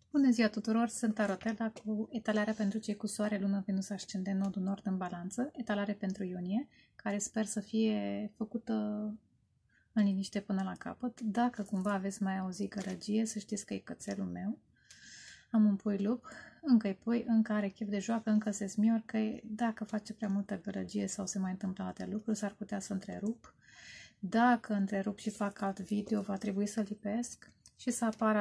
Bună ziua tuturor, sunt Tarotela cu etalarea pentru cei cu soare, lună, Venus, ascendent, nodul nord în balanță, etalare pentru iunie, care sper să fie făcută în liniște până la capăt. Dacă cumva aveți mai auzit gălăgie, să știți că e cățelul meu. Am un pui lup, încă-i pui, încă are chef de joacă, încă se smiorcă. Dacă face prea multă gălăgie sau se mai întâmplă alte lucruri, s-ar putea să întrerup. Dacă întrerup și fac alt video, va trebui să lipesc și să apară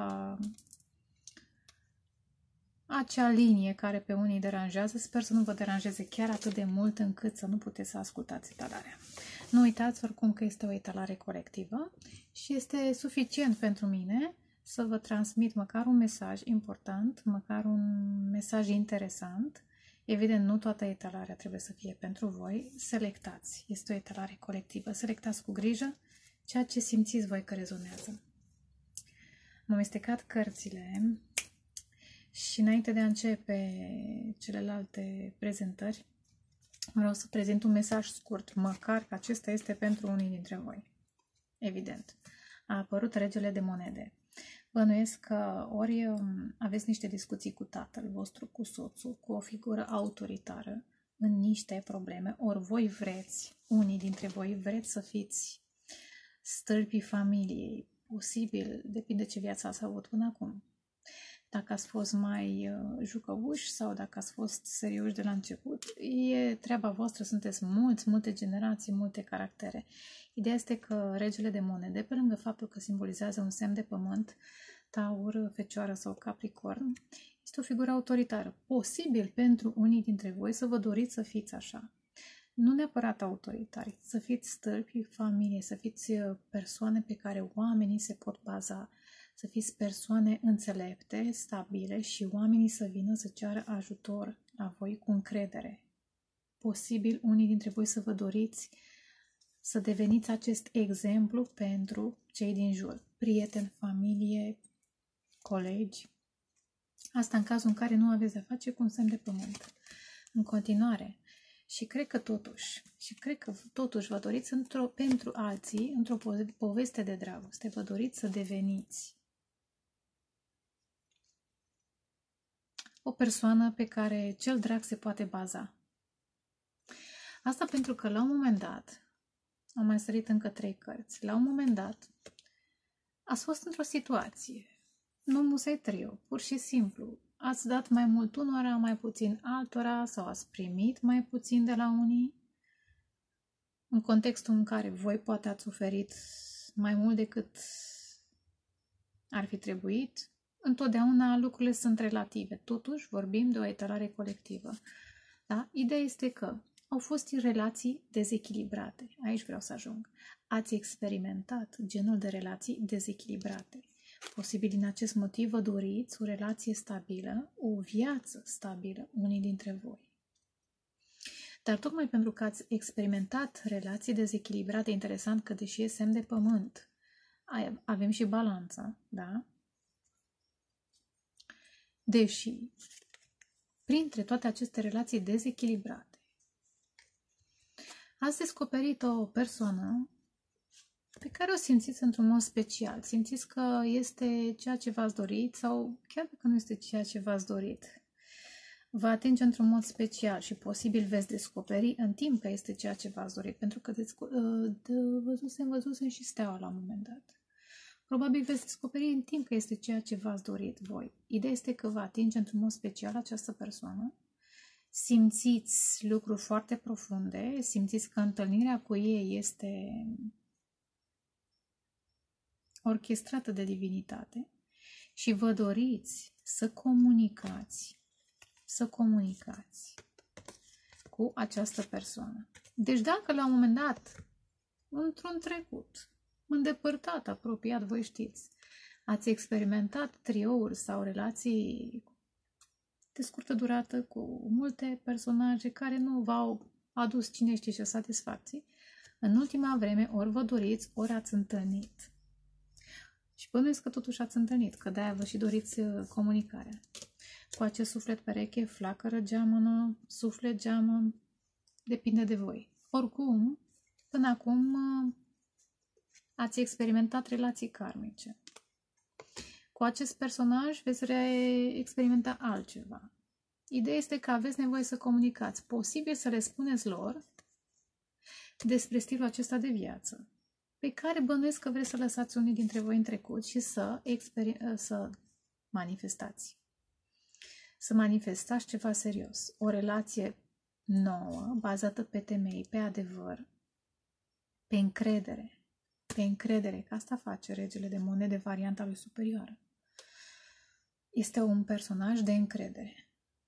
acea linie care pe unii deranjează. Sper să nu vă deranjeze chiar atât de mult încât să nu puteți să ascultați etalarea. Nu uitați oricum că este o etalare colectivă și este suficient pentru mine să vă transmit măcar un mesaj important, măcar un mesaj interesant. Evident, nu toată etalarea trebuie să fie pentru voi. Selectați. Este o etalare colectivă. Selectați cu grijă ceea ce simțiți voi că rezonează. Am amestecat cărțile și înainte de a începe celelalte prezentări, vreau să prezint un mesaj scurt, măcar că acesta este pentru unii dintre voi. Evident, a apărut regele de monede. Bănuiesc că ori aveți niște discuții cu tatăl vostru, cu soțul, cu o figură autoritară în niște probleme, ori voi vreți, unii dintre voi vreți să fiți stâlpii familiei, posibil, depinde ce viață ați avut până acum. Dacă ați fost mai jucăuși sau dacă ați fost serioși de la început, e treaba voastră, sunteți multe generații, multe caractere. Ideea este că regele de monede, pe lângă faptul că simbolizează un semn de pământ, Taur, Fecioară sau Capricorn, este o figură autoritară. Posibil pentru unii dintre voi să vă doriți să fiți așa. Nu neapărat autoritari, să fiți stâlpi, familie, să fiți persoane pe care oamenii se pot baza, să fiți persoane înțelepte, stabile și oamenii să vină să ceară ajutor la voi cu încredere. Posibil unii dintre voi să vă doriți să deveniți acest exemplu pentru cei din jur, prieteni, familie, colegi. Asta în cazul în care nu aveți de-a face cu un semn de pământ. În continuare, și cred că totuși vă doriți pentru alții, într-o poveste de dragoste, vă doriți să deveniți o persoană pe care cel drag se poate baza. Asta pentru că la un moment dat, am mai sărit încă 3 cărți, la un moment dat ați fost într-o situație, nu musai trio, pur și simplu, ați dat mai mult unora, mai puțin altora sau ați primit mai puțin de la unii, în contextul în care voi poate ați oferit mai mult decât ar fi trebuit. Întotdeauna lucrurile sunt relative, totuși vorbim de o etalare colectivă. Da? Ideea este că au fost relații dezechilibrate. Aici vreau să ajung. Ați experimentat genul de relații dezechilibrate. Posibil din acest motiv vă doriți o relație stabilă, o viață stabilă, unii dintre voi. Dar tocmai pentru că ați experimentat relații dezechilibrate, interesant că deși e semn de pământ, avem și balanța, da? Deși, printre toate aceste relații dezechilibrate, ați descoperit o persoană pe care o simțiți într-un mod special. Simțiți că este ceea ce v-ați dorit sau chiar dacă nu este ceea ce v-ați dorit, vă atinge într-un mod special și posibil veți descoperi în timp că este ceea ce v-ați dorit, pentru că văzusem și steaua la un moment dat. Probabil veți descoperi în timp că este ceea ce v-ați dorit voi. Ideea este că vă atinge într-un mod special această persoană. Simțiți lucruri foarte profunde, simțiți că întâlnirea cu ei este orchestrată de divinitate și vă doriți să comunicați cu această persoană. Deci dacă la un moment dat, într-un trecut, îndepărtat, apropiat, voi știți, ați experimentat triouri sau relații de scurtă durată cu multe personaje care nu v-au adus cine știe ce satisfacții, în ultima vreme ori vă doriți, ori ați întâlnit. Și bănuiesc că totuși ați întâlnit, că de-aia vă și doriți comunicarea. Cu acest suflet pereche, flacără, geamănă, suflet, geamă, depinde de voi. Oricum, până acum ați experimentat relații karmice. Cu cu acest personaj veți experimenta altceva. Ideea este că aveți nevoie să comunicați. Posibil să le spuneți lor despre stilul acesta de viață, pe care bănuiesc că vreți să lăsați unii dintre voi în trecut și să manifestați. Să manifestați ceva serios. O relație nouă, bazată pe temei, pe adevăr, pe încredere. Pe încredere, că asta face regele de monede, varianta lui superioară. Este un personaj de încredere.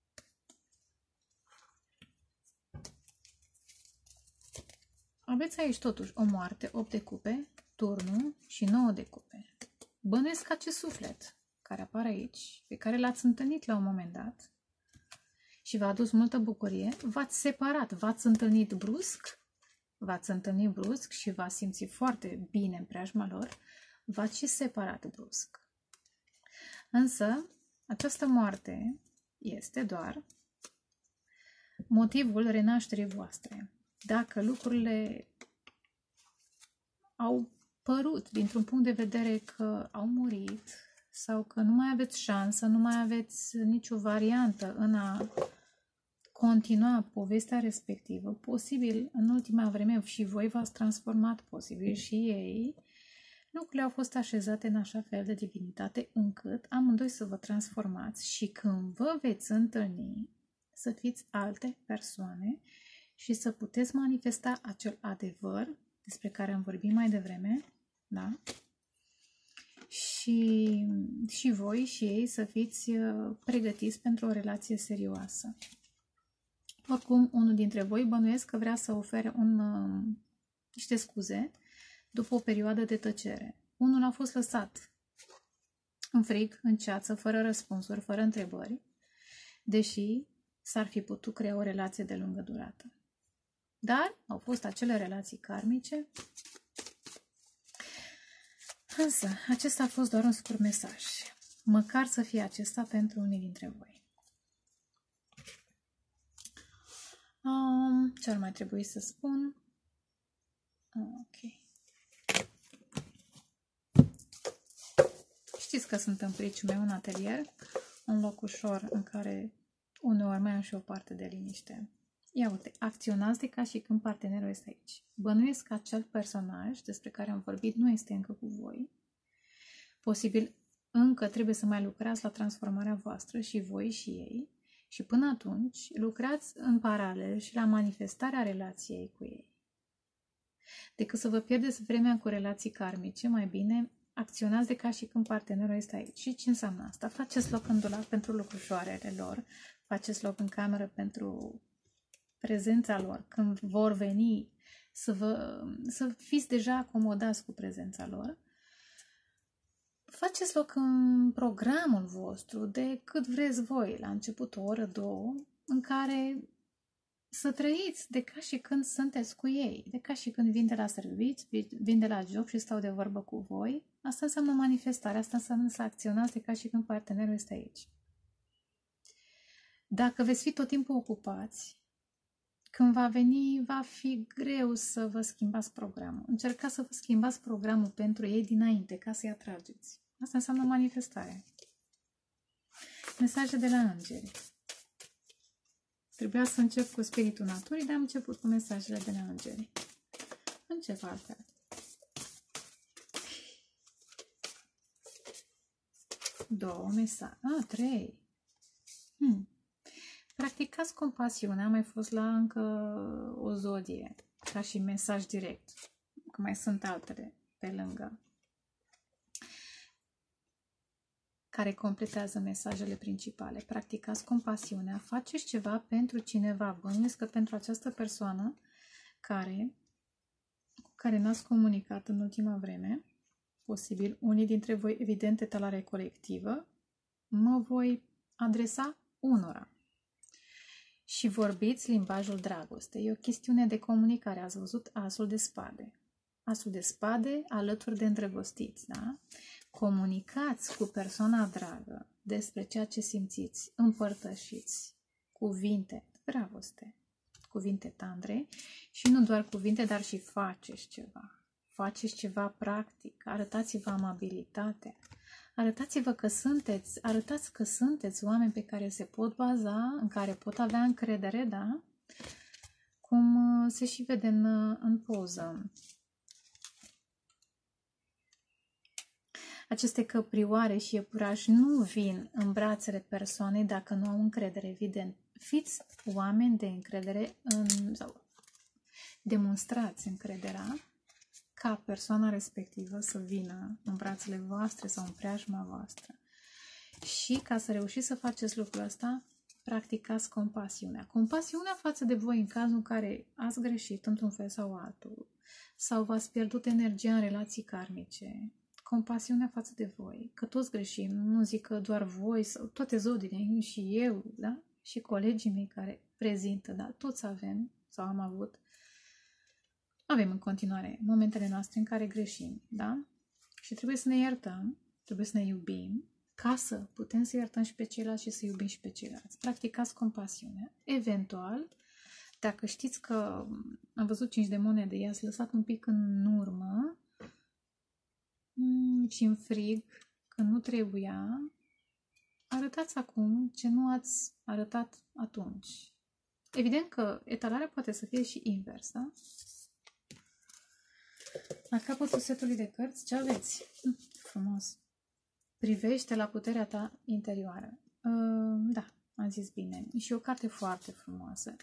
Aveți aici totuși o moarte, 8 de cupe, turnul și 9 de cupe. Bănuiesc acest suflet care apare aici, pe care l-ați întâlnit la un moment dat și v-a adus multă bucurie, v-ați separat, v-ați întâlnit brusc și v-ați simțit foarte bine în preajma lor, v-ați și separat brusc. Însă, această moarte este doar motivul renașterii voastre. Dacă lucrurile au părut dintr-un punct de vedere că au murit sau că nu mai aveți șansă, nu mai aveți nicio variantă în a continua povestea respectivă, posibil în ultima vreme și voi v-ați transformat, posibil și ei, lucrurile au fost așezate în așa fel de divinitate încât amândoi să vă transformați și când vă veți întâlni să fiți alte persoane și să puteți manifesta acel adevăr despre care am vorbit mai devreme, da? Și voi și ei să fiți pregătiți pentru o relație serioasă. Oricum, unul dintre voi bănuiesc că vrea să ofere niște scuze după o perioadă de tăcere. Unul a fost lăsat în frig, în ceață, fără răspunsuri, fără întrebări, deși s-ar fi putut crea o relație de lungă durată. Dar au fost acele relații karmice. Însă, acesta a fost doar un scurt mesaj. Măcar să fie acesta pentru unii dintre voi. Ce ar mai trebui să spun? Ok. Știți că sunt în priciul meu, un atelier, un loc ușor în care uneori mai am și o parte de liniște. Ia uite, acționați de ca și când partenerul este aici. Bănuiesc că acel personaj despre care am vorbit nu este încă cu voi. Posibil încă trebuie să mai lucrați la transformarea voastră și voi și ei. Și până atunci lucrați în paralel și la manifestarea relației cu ei. Decât să vă pierdeți vremea cu relații karmice, mai bine acționați de ca și când partenerul este aici. Și ce înseamnă asta? Faceți loc în dulap pentru lucrușoarele lor, faceți loc în cameră pentru prezența lor. Când vor veni, să fiți deja acomodați cu prezența lor. Faceți loc în programul vostru de cât vreți voi, la început o oră, două, în care să trăiți de ca și când sunteți cu ei, de ca și când vin de la serviciu, vin de la job și stau de vorbă cu voi. Asta înseamnă manifestare, asta înseamnă să acționați de ca și când partenerul este aici. Dacă veți fi tot timpul ocupați, când va veni, va fi greu să vă schimbați programul. Încercați să vă schimbați programul pentru ei dinainte, ca să-i atrageți. Asta înseamnă manifestare. Mesaje de la îngeri. Trebuia să încep cu spiritul naturii, dar am început cu mesajele de la îngeri. Încep altfel. Două mesaje. Trei. Practicați compasiunea. Am mai fost la încă o zodie, ca și mesaj direct. Că mai sunt altele pe lângă, care completează mesajele principale. Practicați compasiunea, faceți ceva pentru cineva. Bănuiesc că pentru această persoană cu care n-ați comunicat în ultima vreme, posibil unii dintre voi, evident, etalare colectivă, mă voi adresa unora. Și vorbiți limbajul dragostei. E o chestiune de comunicare. Ați văzut asul de spade. Asul de spade alături de îndrăgostiți, da? Comunicați cu persoana dragă despre ceea ce simțiți, împărtășiți cuvinte de dragoste, cuvinte tandre și nu doar cuvinte, dar și faceți ceva. Faceți ceva practic, arătați-vă amabilitate, Arătați-vă că sunteți, arătați că sunteți oameni pe care se pot baza, în care pot avea încredere, da? Cum se și vede în poză. Aceste căprioare și iepurași nu vin în brațele persoanei dacă nu au încredere, evident. Fiți oameni de încredere sau demonstrați încrederea ca persoana respectivă să vină în brațele voastre sau în preajma voastră. Și ca să reușiți să faceți lucrul ăsta, practicați compasiunea. Compasiunea față de voi în cazul în care ați greșit într-un fel sau altul sau v-ați pierdut energia în relații karmice. Compasiunea față de voi, că toți greșim, nu zic că doar voi sau toate zodiile, și eu, da? Și colegii mei care prezintă, da? Toți avem sau am avut. Avem în continuare momentele noastre în care greșim, da? Și trebuie să ne iertăm, trebuie să ne iubim, ca să putem să iertăm și pe ceilalți și să iubim și pe ceilalți. Practicați compasiunea. Eventual, dacă știți că am văzut 5 de monede, i-ați lăsat un pic în urmă și în frig, că nu trebuia, arătați acum ce nu ați arătat atunci. Evident că etalarea poate să fie și invers, da? La capătul setului de cărți, ce aveți? Frumos! Privește la puterea ta interioară. Da, am zis bine. Și o carte foarte frumoasă.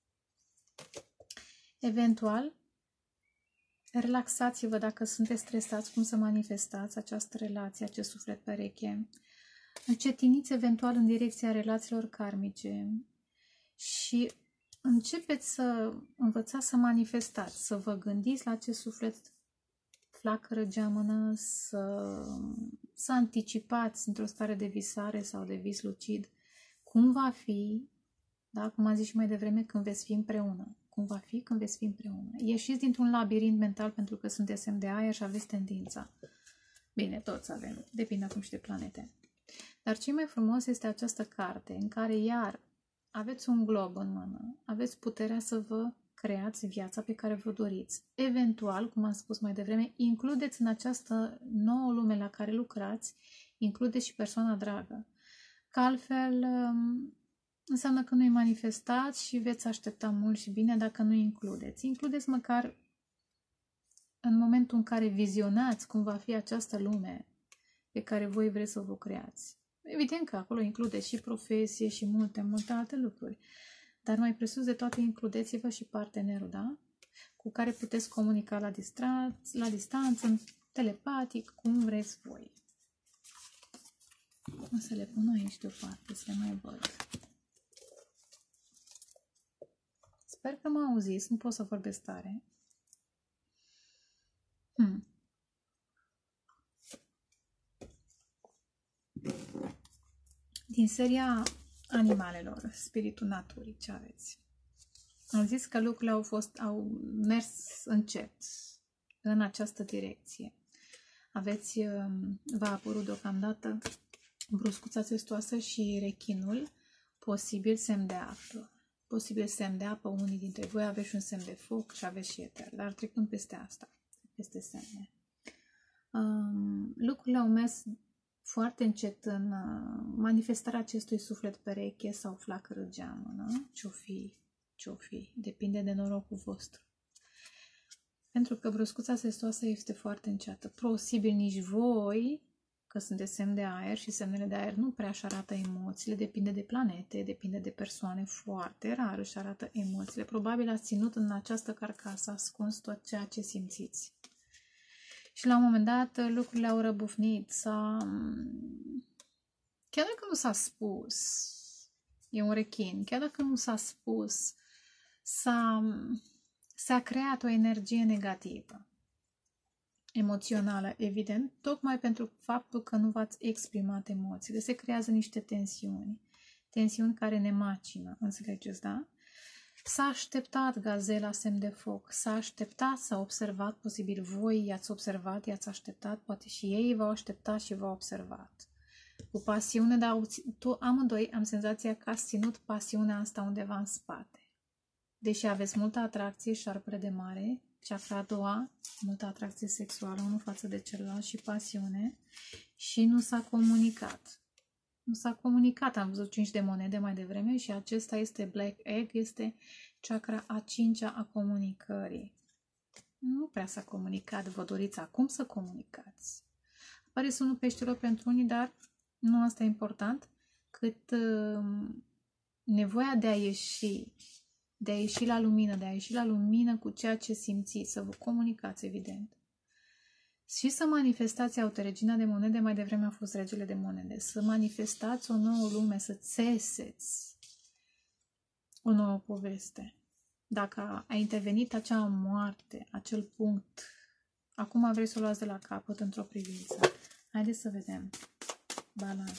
Eventual, relaxați-vă dacă sunteți stresați, cum să manifestați această relație, acest suflet pereche. Încetiniți eventual în direcția relațiilor karmice și începeți să învățați să manifestați, să vă gândiți la acest suflet flacără geamănă, să anticipați într-o stare de visare sau de vis lucid cum va fi, da? Cum am zis și mai devreme, când veți fi împreună. Cum va fi când veți fi împreună. Ieșiți dintr-un labirint mental pentru că sunteți semn de aer și aveți tendința. Bine, toți avem, depinde acum și de planete. Dar ce mai frumos este această carte în care iar aveți un glob în mână, aveți puterea să vă creați viața pe care vă doriți. Eventual, cum am spus mai devreme, includeți în această nouă lume la care lucrați, includeți și persoana dragă. Că altfel înseamnă că nu-i manifestați și veți aștepta mult și bine dacă nu includeți. Includeți măcar în momentul în care vizionați cum va fi această lume pe care voi vreți să vă creați. Evident că acolo includeți și profesie și multe alte lucruri. Dar mai presus de toate, includeți-vă și partenerul, da? Cu care puteți comunica la distanță, telepatic, cum vreți voi. O să le pun aici deoparte, să le mai văd. Sper că m-au auzit, nu pot să vorbesc tare. Din seria animalelor, spiritul naturii, ce aveți? Am zis că lucrurile au mers încet în această direcție. V-a apărut deocamdată bruscuța testoasă și rechinul, posibil semn de apă. Posibil semn de apă, unii dintre voi aveți un semn de foc și aveți și eter, dar trecând peste asta, peste semne. Lucrurile au mers foarte încet în manifestarea acestui suflet pereche sau flacără geamănă, ce-o fi, depinde de norocul vostru. Pentru că bruscuța testoasă este foarte înceată. Posibil nici voi, că sunteți semn de aer și semnele de aer nu prea își arată emoțiile, depinde de planete, depinde de persoane, foarte rar își arată emoțiile. Probabil ați ținut în această carcasă ascuns tot ceea ce simțiți. Și la un moment dat lucrurile au răbufnit, chiar dacă nu s-a spus, e un rechin, chiar dacă nu s-a spus, s-a creat o energie negativă, emoțională, evident, tocmai pentru faptul că nu v-ați exprimat emoțiile. Se creează niște tensiuni care ne macină, înțelegeți, da? S-a așteptat gazela semn de foc, s-a așteptat, s-a observat, posibil voi i-ați observat, i-ați așteptat, poate și ei v-au așteptat și v-au observat. Cu pasiune, dar amândoi am senzația că ați ținut pasiunea asta undeva în spate. Deși aveți multă atracție, șarpele de mare, chakra a doua, multă atracție sexuală unul față de celălalt și pasiune, și nu s-a comunicat. Nu s-a comunicat, am văzut 5 de monede mai devreme și acesta este Black Egg, este chakra a 5-a a comunicării. Nu prea s-a comunicat, vă doriți acum să comunicați. Apare sunul peștelor pentru unii, dar nu asta e important, cât nevoia de a ieși la lumină, cu ceea ce simțiți, să vă comunicați, evident. Și să manifestați, uite, regina de monede, mai devreme a fost regele de monede, să manifestați o nouă lume, să țeseți o nouă poveste. Dacă a intervenit acea moarte, acel punct, acum vrei să o luați de la capăt într-o privință. Haideți să vedem. Balanță.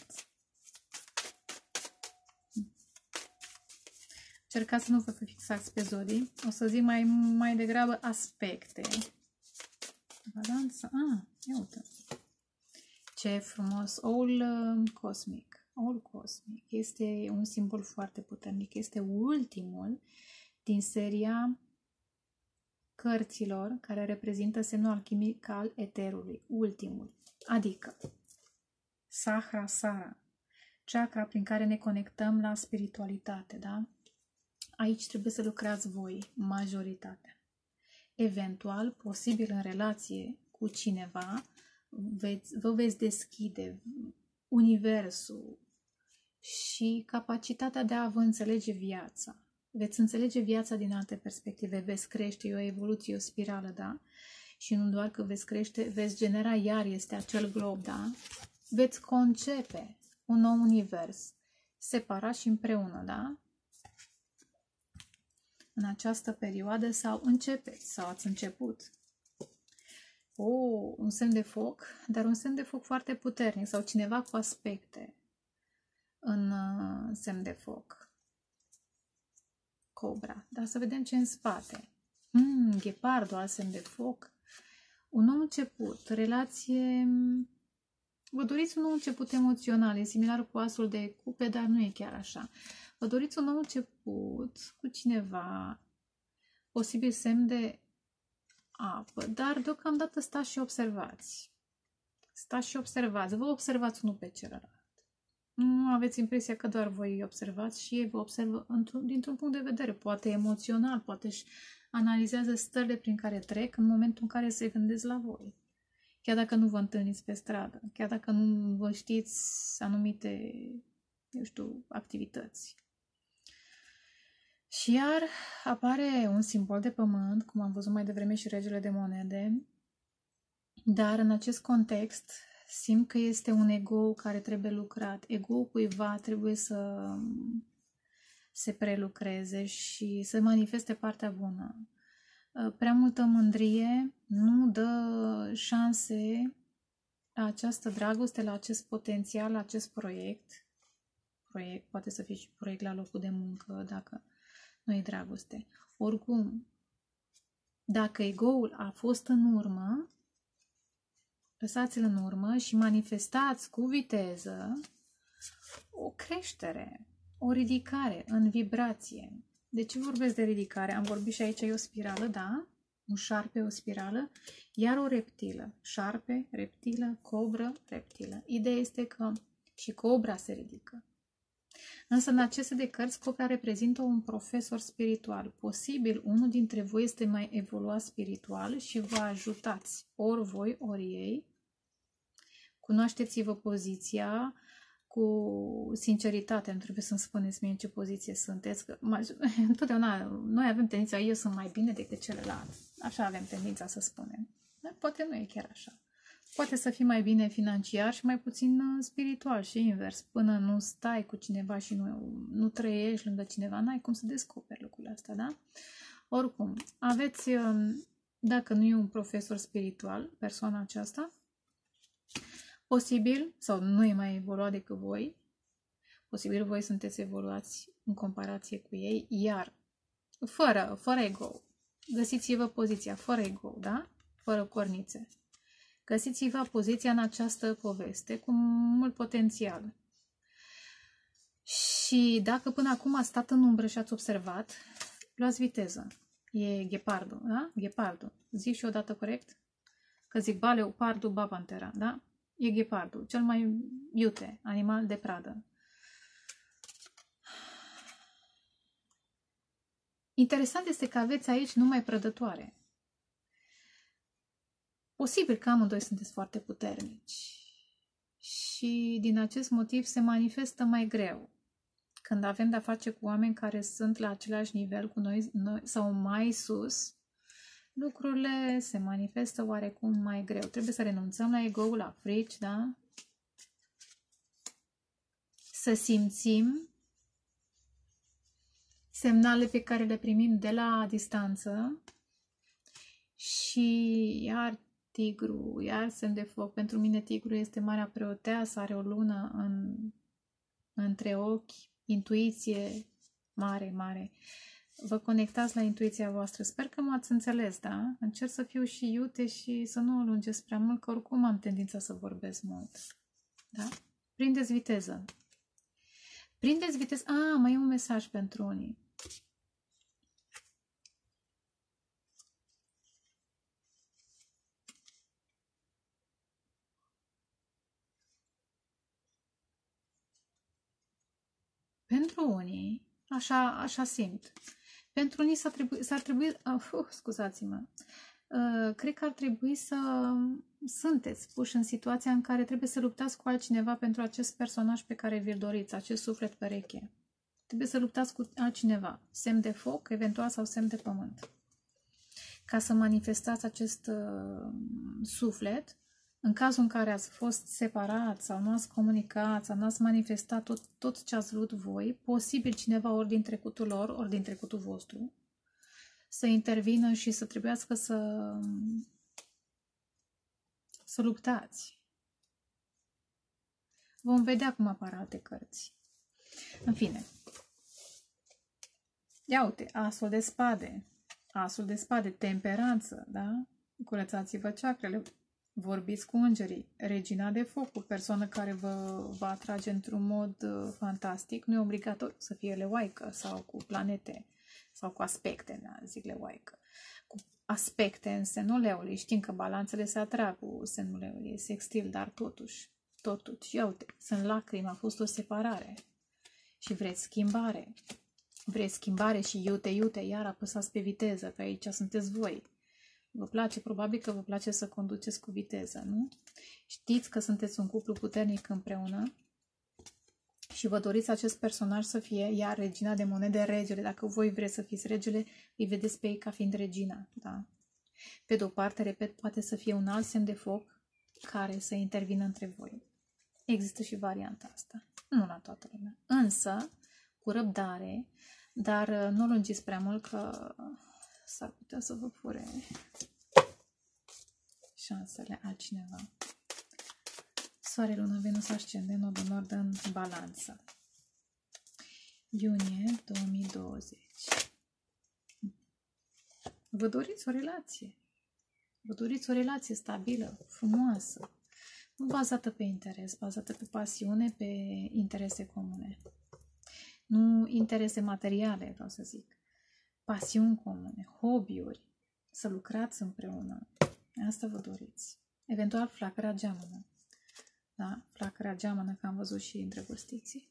Încercați să nu vă fixați pe zodii. O să zic mai degrabă aspecte. Balanță. Ia uite. Ce frumos. All Cosmic. All Cosmic. Este un simbol foarte puternic. Este ultimul din seria cărților care reprezintă semnul alchimic al eterului. Ultimul. Adică Sahasrara. Chakra prin care ne conectăm la spiritualitate, da? Aici trebuie să lucrați voi, majoritatea. Eventual, posibil în relație cu cineva, vă veți deschide universul și capacitatea de a vă înțelege viața. Veți înțelege viața din alte perspective, veți crește, e o evoluție, o spirală, da? Și nu doar că veți crește, veți genera, iar este acel glob, da? Veți concepe un nou univers, separat și împreună, da? În această perioadă sau începeți, sau ați început. Un semn de foc, dar un semn de foc foarte puternic, sau cineva cu aspecte în semn de foc. Cobra. Dar să vedem ce în spate. Ghepardul, alt semn de foc. Un nou început, relație... Vă doriți un nou început emoțional, e similar cu asul de cupe, dar nu e chiar așa. Vă doriți un nou început cu cineva, posibil semn de apă, dar deocamdată stați și observați. Stați și observați, vă observați unul pe celălalt. Nu aveți impresia că doar voi îi observați și ei vă observă dintr-un punct de vedere, poate emoțional, poate își analizează stările prin care trec în momentul în care se gândesc la voi. Chiar dacă nu vă întâlniți pe stradă, chiar dacă nu vă știți anumite, eu știu, activități. Și iar apare un simbol de pământ, cum am văzut mai devreme și regele de monede, dar în acest context simt că este un ego care trebuie lucrat. Ego-ul cuiva trebuie să se prelucreze și să manifeste partea bună. Prea multă mândrie nu dă șanse la această dragoste, la acest potențial, la acest proiect. Poate să fie și proiect la locul de muncă, dacă nu e dragoste. Oricum, dacă ego-ul a fost în urmă, lăsați-l în urmă și manifestați cu viteză o creștere, o ridicare în vibrație. De ce vorbesc de ridicare? Am vorbit și aici, e o spirală, da? Un șarpe, o spirală, iar o reptilă. Șarpe, reptilă, cobră, reptilă. Ideea este că și cobra se ridică. Însă în aceste de cărți, cobra reprezintă un profesor spiritual. Posibil unul dintre voi este mai evoluat spiritual și vă ajutați, ori voi, ori ei. Cunoașteți-vă poziția cu sinceritate. Nu trebuie să-mi spuneți mie în ce poziție sunteți. Că întotdeauna noi avem tendința, eu sunt mai bine decât celălalt. Așa avem tendința să spunem. Dar poate nu e chiar așa. Poate să fii mai bine financiar și mai puțin spiritual și invers. Până nu stai cu cineva și nu trăiești lângă cineva, n-ai cum să descoperi lucrurile astea, da? Oricum, aveți, dacă nu e un profesor spiritual, persoana aceasta, posibil, sau nu e mai evoluat decât voi, posibil voi sunteți evoluați în comparație cu ei, iar fără ego, găsiți-vă poziția, fără ego, da? Fără cornițe. Găsiți-vă poziția în această poveste cu mult potențial. Și dacă până acum ați stat în umbră și ați observat, luați viteză. E ghepardul, da? Ghepardul. Zic și odată corect? Că zic ba leopardul, ba pantera, da? E ghepardul, cel mai iute animal de pradă. Interesant este că aveți aici numai prădătoare. Posibil că amândoi sunteți foarte puternici și din acest motiv se manifestă mai greu. Când avem de-a face cu oameni care sunt la același nivel cu noi sau mai sus, lucrurile se manifestă oarecum mai greu. Trebuie să renunțăm la ego, la frici, da? Să simțim semnale pe care le primim de la distanță și iar tigru, iar semn de foc. Pentru mine tigru este marea preoteasă, are o lună între ochi, intuiție mare, mare. Vă conectați la intuiția voastră. Sper că m-ați înțeles, da? Încerc să fiu și iute și să nu o lungesc prea mult, că oricum am tendința să vorbesc mult. Da? Prindeți viteză. Prindeți viteză. Mai e un mesaj pentru unii. Pentru unii, așa simt. Pentru unii s-ar trebui scuzați-mă. Cred că ar trebui să sunteți puși în situația în care trebuie să luptați cu altcineva pentru acest personaj pe care vi-l doriți, acest suflet pereche. Trebuie să luptați cu altcineva, semn de foc, eventual, sau semn de pământ. Ca să manifestați acest suflet, în cazul în care ați fost separați sau nu ați comunicat sau nu ați manifestat tot ce ați vrut voi, posibil cineva ori din trecutul lor, ori din trecutul vostru, să intervină și să trebuiască să luptați. Vom vedea cum apar alte cărți. În fine. Ia uite, asul de spade. Asul de spade, temperanță, da? Curățați-vă ceacrele, vorbiți cu îngerii. Regina de foc, o persoană care vă va atrage într-un mod fantastic. Nu e obligatoriu să fie leoaică sau cu planete sau cu aspecte, da? Zic leoaică. Cu aspecte în semnul leului. Știm că balanțele se atrag cu semnul leului, e sextil, dar totuși, ia uite, sunt lacrimi, a fost o separare și vreți schimbare. Vreți schimbare și iute, iar apăsați pe viteză, că aici sunteți voi. Vă place, probabil că vă place să conduceți cu viteză, nu? Știți că sunteți un cuplu puternic împreună și vă doriți acest personaj să fie iar regina de monede, regele. Dacă voi vreți să fiți regele, îi vedeți pe ei ca fiind regina, da? Pe de o parte, repet, poate să fie un alt semn de foc care să intervină între voi. Există și varianta asta. Nu la toată lumea. Însă, cu răbdare, dar nu lungiți prea mult, că s-ar putea să vă fure șansele altcineva. Soare, lună, Venus, ascendent, nodul nord în balanță. Iunie 2020. Vă doriți o relație. Vă doriți o relație stabilă, frumoasă, nu bazată pe interes, bazată pe pasiune, pe interese comune. Nu interese materiale, vreau să zic. Pasiuni comune, hobby-uri, să lucrați împreună. Asta vă doriți. Eventual flacăra geamănă. Da? Flacăra geamănă, că am văzut și îndrăgostiții.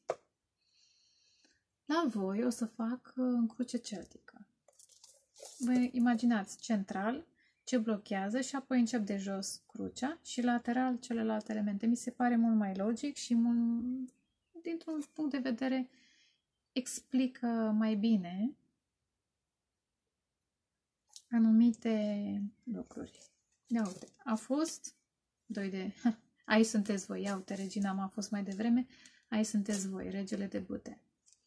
La voi o să fac în cruce celtică. Vă imaginați central ce blochează și apoi încep de jos crucea și lateral celelalte elemente. Mi se pare mult mai logic și dintr-un punct de vedere explică mai bine anumite lucruri. Ia uite, a fost 2 de... Aici sunteți voi, ia uite, regina m-a fost mai devreme, aici sunteți voi, regele de bâte.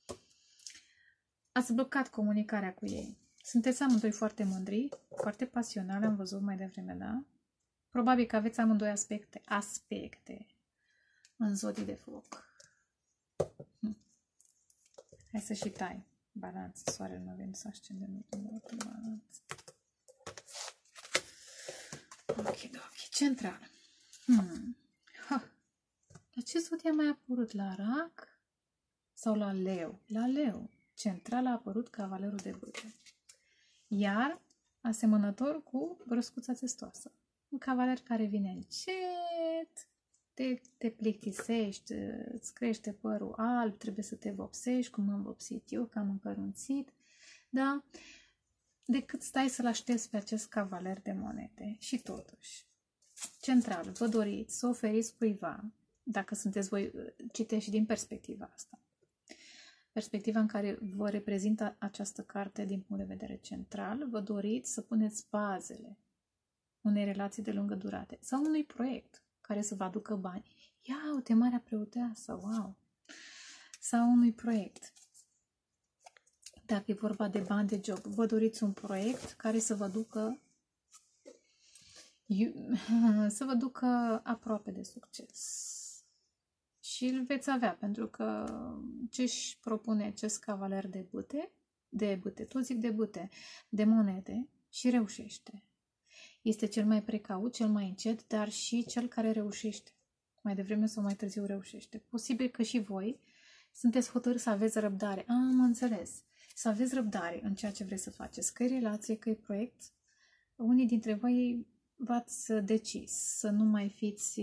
Ați blocat comunicarea cu ei. Sunteți amândoi foarte mândri, foarte pasionali, am văzut mai devreme, da? Probabil că aveți amândoi aspecte în zodii de foc. Hai să și tai. Balanță, soarele, nu Venus, ascendent, nodul în balanță. Ok, central. La ce zodie a mai apărut? La Rac sau la Leu? La Leu. Central a apărut cavalerul de bâte. Iar asemănător cu broscuța testoasă. Un cavaler care vine încet, te plictisești, îți crește părul alb, trebuie să te vopsești, cum am vopsit eu, că am încărunțit, da? Decât stai să-l aștepți pe acest cavaler de monede. Și totuși, central, vă doriți să oferiți cuiva, dacă sunteți voi, citeți și din perspectiva asta, perspectiva în care vă reprezintă această carte din punct de vedere central, vă doriți să puneți bazele unei relații de lungă durată sau unui proiect care să vă aducă bani. Ia uite, Marea Preoteasă, wow! Sau unui proiect. Dacă e vorba de bani de job, vă doriți un proiect care să vă ducă aproape de succes. Și îl veți avea, pentru că ce își propune acest cavaler de bâte, de monede, și reușește. Este cel mai precaut, cel mai încet, dar și cel care reușește. Mai devreme sau mai târziu reușește. Posibil că și voi sunteți hotărâți să aveți răbdare. Am înțeles. Să aveți răbdare în ceea ce vreți să faceți. Că e relație, că e proiect. Unii dintre voi v-ați decis să nu mai fiți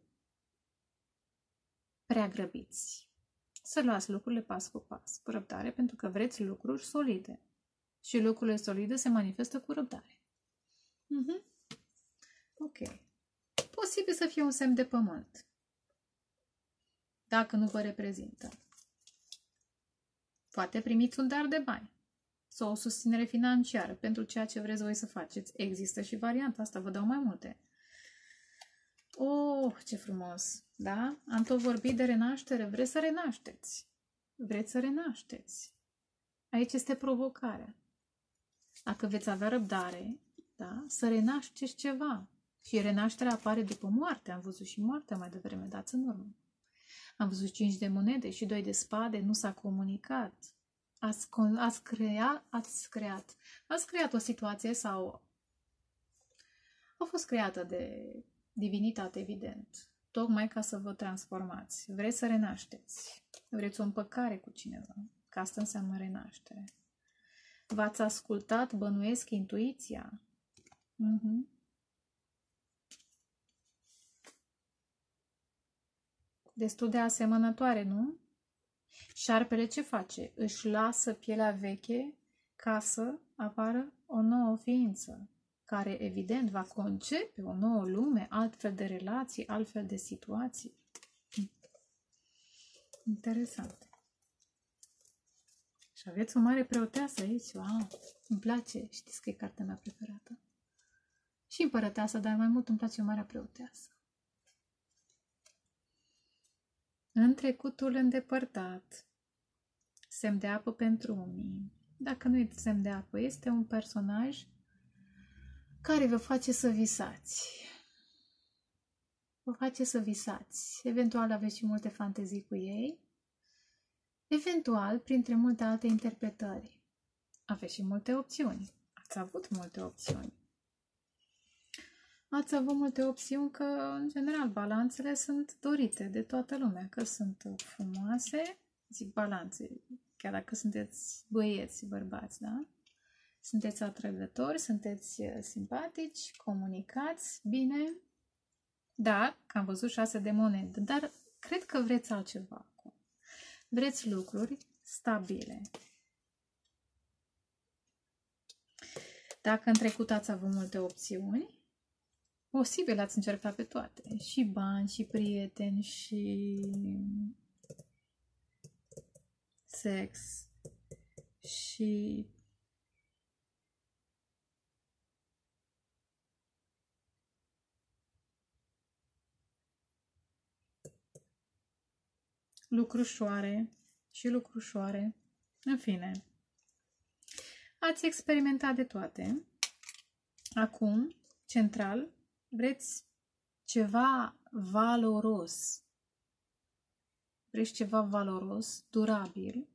prea grăbiți. Să luați lucrurile pas cu pas, cu răbdare, pentru că vreți lucruri solide. Și lucrurile solide se manifestă cu răbdare. Ok. Posibil să fie un semn de pământ. Dacă nu vă reprezintă. Poate primiți un dar de bani. Sau o susținere financiară pentru ceea ce vreți voi să faceți. Există și varianta asta, vă dau mai multe. Oh, ce frumos! Da? Am tot vorbit de renaștere. Vreți să renașteți. Vreți să renașteți. Aici este provocarea. Dacă veți avea răbdare, da? Să renașteți ceva. Și renașterea apare după moarte. Am văzut și moartea mai devreme, dați în urmă. Am văzut 5 de monede și 2 de spade, nu s-a comunicat. Ați creat o situație sau a fost creată de divinitate, evident, tocmai ca să vă transformați. Vreți să renașteți. Vreți o împăcare cu cineva. Că asta înseamnă renaștere. V-ați ascultat, bănuiesc, intuiția. Destul de asemănătoare, nu? Șarpele ce face? Își lasă pielea veche ca să apară o nouă ființă, care evident va concepe o nouă lume, altfel de relații, altfel de situații. Interesant. Și aveți o mare preoteasă aici. Wow, îmi place. Știți că e cartea mea preferată. Și împărăteasă, dar mai mult îmi place o mare preoteasă. În trecutul îndepărtat, semn de apă pentru unii. Dacă nu e semn de apă, este un personaj care vă face să visați. Vă face să visați. Eventual aveți și multe fantezii cu ei. Eventual, printre multe alte interpretări. Aveți și multe opțiuni. Ați avut multe opțiuni. Ați avut multe opțiuni că, în general, balanțele sunt dorite de toată lumea, că sunt frumoase, zic balanțe, chiar dacă sunteți băieți, bărbați, da? Sunteți atrăgători, sunteți simpatici, comunicați bine, dar, că am văzut 6 de monede, dar cred că vreți altceva acum. Vreți lucruri stabile. Dacă în trecut ați avut multe opțiuni, posibil ați încercat pe toate. Și bani, și prieteni, și sex, și lucrușoare și lucrușoare. În fine, ați experimentat de toate. Acum, central, vreți ceva valoros. Vreți ceva valoros, durabil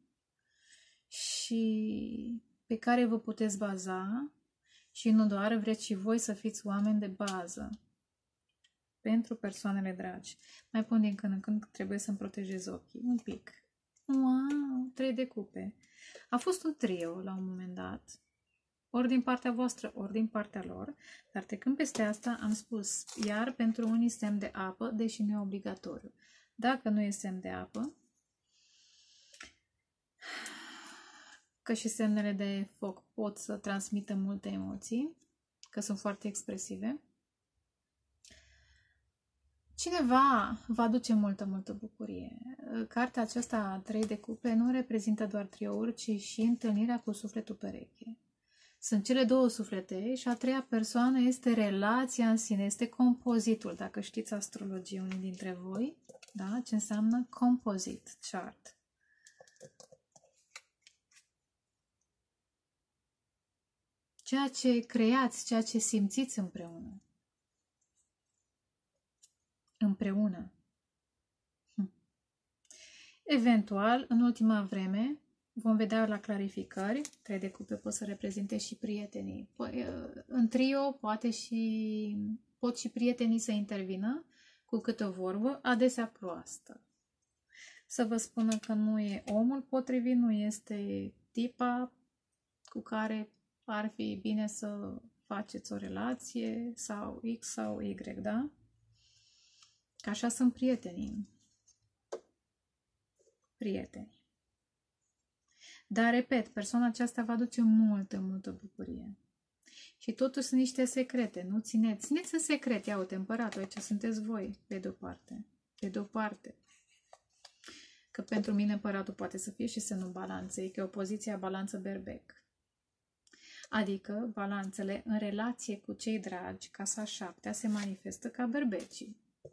și pe care vă puteți baza și nu doar, vreți și voi să fiți oameni de bază pentru persoanele dragi. Mai pun din când în când că trebuie să-mi protejez ochii. Un pic. Wow, 3 de cupe. A fost un trio la un moment dat. ori din partea voastră, ori din partea lor, dar trecând peste asta, am spus, iar pentru unii semn de apă, deși nu e obligatoriu. Dacă nu e semn de apă, că și semnele de foc pot să transmită multe emoții, că sunt foarte expresive, cineva va aduce multă bucurie. Cartea aceasta, 3 de cupe, nu reprezintă doar triouri, ci și întâlnirea cu sufletul pereche. Sunt cele două suflete și a treia persoană este relația în sine, este compozitul, dacă știți astrologie unii dintre voi, da? Ce înseamnă composite chart. Ceea ce creați, ceea ce simțiți împreună. Împreună. Eventual, în ultima vreme, vom vedea la clarificări, 3 de cupe pot să reprezinte și prietenii. În trio pot și prietenii să intervină cu câte o vorbă, adesea proastă. Să vă spună că nu e omul potrivit, nu este tipa cu care ar fi bine să faceți o relație, sau X sau Y, da? Că așa sunt prietenii. Prieteni. Dar, repet, persoana aceasta va aduce multă bucurie. Și totuși sunt niște secrete, nu țineți. Țineți în secret, ia uite, împăratul, aici sunteți voi, pe de-o parte. Pe de-o parte. Că pentru mine împăratul poate să fie și semnul balanței, că e opoziția balanță berbec. Adică balanțele în relație cu cei dragi, casa 7 se manifestă ca berbecii.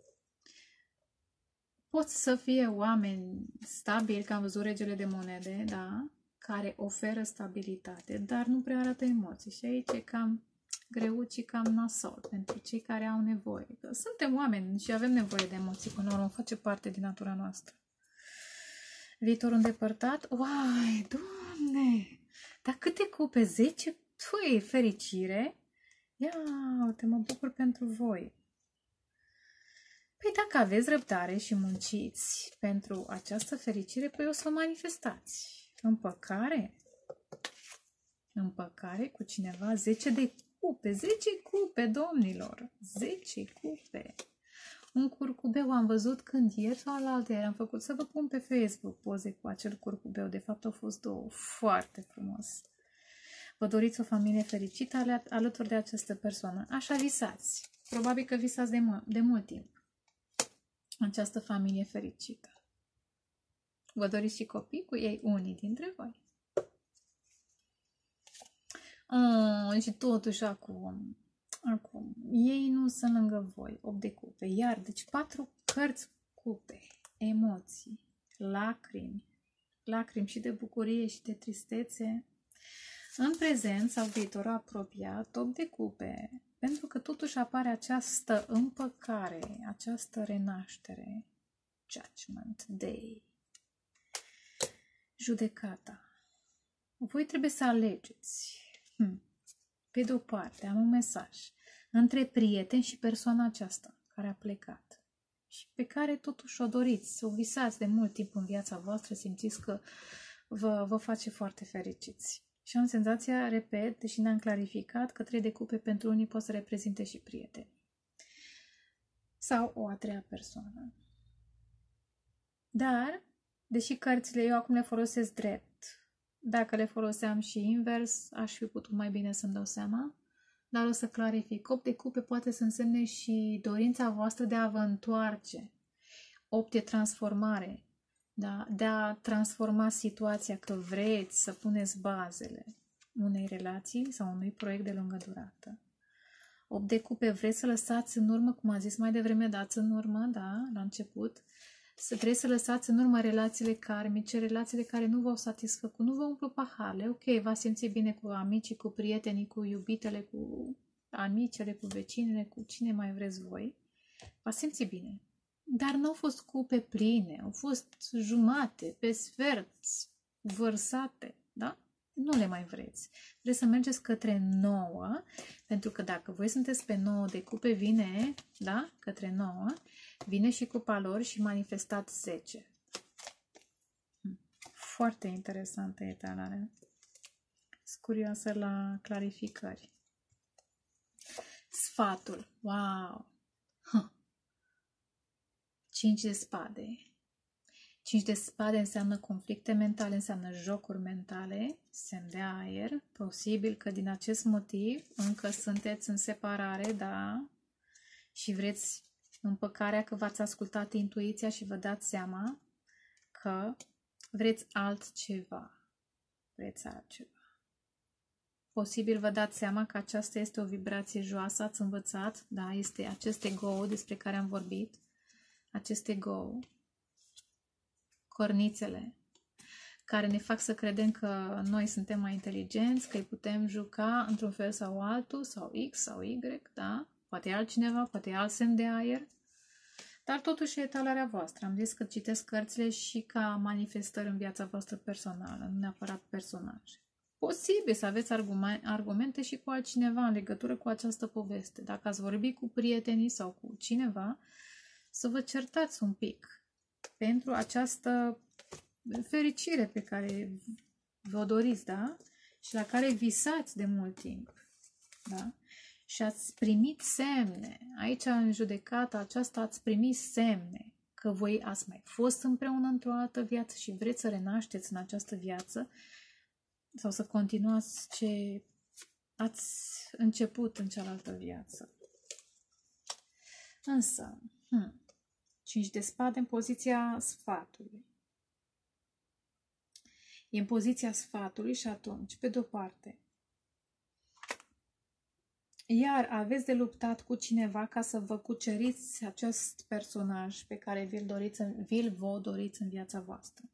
Pot să fie oameni stabili, că am văzut regele de monede, da? Care oferă stabilitate, dar nu prea arată emoții. Și aici e cam greuț și cam nasol pentru cei care au nevoie. Că suntem oameni și avem nevoie de emoții până la urmă, face parte din natura noastră. Viitorul îndepărtat, uai, Doamne! Dar câte cupe? 10? Păi, fericire! Ia, uite, mă bucur pentru voi. Păi dacă aveți răbdare și munciți pentru această fericire, păi o să o manifestați. Împăcare cu cineva, 10 de cupe, 10 cupe, domnilor, 10 cupe. Un curcubeu am văzut când ieri sau alaltăieri, am făcut să vă pun pe Facebook poze cu acel curcubeu, de fapt au fost două, foarte frumos. Vă doriți o familie fericită alături de această persoană, așa visați, probabil că visați de mult timp. Această familie fericită. Vă doriți și copii cu ei, unii dintre voi. Și totuși acum, ei nu sunt lângă voi, 8 de cupe, iar, deci 4 cărți cupe, emoții, lacrimi și de bucurie și de tristețe, în prezent sau viitor apropiat, 8 de cupe, pentru că totuși apare această împăcare, această renaștere, Judgment Day, judecata. Voi trebuie să alegeți. Pe de o parte, am un mesaj între prieteni și persoana aceasta care a plecat și pe care totuși o doriți, să o visați de mult timp în viața voastră, simțiți că vă face foarte fericiți. Și am senzația, repet, deși ne-am clarificat, că 3 de cupe pentru unii pot să reprezinte și prieteni. Sau o a treia persoană. Dar, deși cărțile eu acum le folosesc drept, dacă le foloseam și invers, aș fi putut mai bine să-mi dau seama, dar o să clarific. 8 de cupe poate să însemne și dorința voastră de a vă întoarce. 8 e transformare. Da? De a transforma situația, că vreți să puneți bazele unei relații sau unui proiect de lungă durată. 8 de cupe, vreți să lăsați în urmă, cum am zis mai devreme, dați în urmă, da, la început, trebuie să lăsați în urmă relațiile karmice, relațiile care nu v-au satisfăcut, nu vă umplu paharele, ok, v-ați simțit bine cu amicii, cu prietenii, cu iubitele, cu amicele, cu vecinele, cu cine mai vreți voi, v-ați simțit bine. Dar nu au fost cupe pline, au fost jumate, pe sfert, vărsate, da? Nu le mai vreți. Trebuie să mergeți către 9, pentru că dacă voi sunteți pe 9 de cupe, vine, da? Către 9, vine și cupa lor și manifestați 10. Foarte interesantă etalarea. curioasă la clarificări. Sfatul. Wow! 5 de spade. 5 de spade înseamnă conflicte mentale, înseamnă jocuri mentale, semn de aer. Posibil că din acest motiv încă sunteți în separare, da? Și vreți împăcarea, că v-ați ascultat intuiția și vă dați seama că vreți altceva. Vreți altceva. Posibil vă dați seama că aceasta este o vibrație joasă, ați învățat, da? Este acest ego despre care am vorbit. Acest ego, cornițele, care ne fac să credem că noi suntem mai inteligenți, că îi putem juca într-un fel sau altul, sau X sau Y, da? Poate altcineva, poate alt semn de aer, dar totuși e etalarea voastră. Am zis că citesc cărțile și ca manifestări în viața voastră personală, nu neapărat personaje. Posibil să aveți argumente și cu altcineva în legătură cu această poveste. Dacă ați vorbit cu prietenii sau cu cineva, să vă certați un pic pentru această fericire pe care vă doriți, da? Și la care visați de mult timp, da? Și ați primit semne. Aici, în judecata aceasta, ați primit semne că voi ați mai fost împreună într-o altă viață și vreți să renașteți în această viață sau să continuați ce ați început în cealaltă viață. Însă, 5 de spade în poziția sfatului. E în poziția sfatului și atunci, pe de-o parte, iar aveți de luptat cu cineva ca să vă cuceriți acest personaj pe care vi-l vă doriți în viața voastră.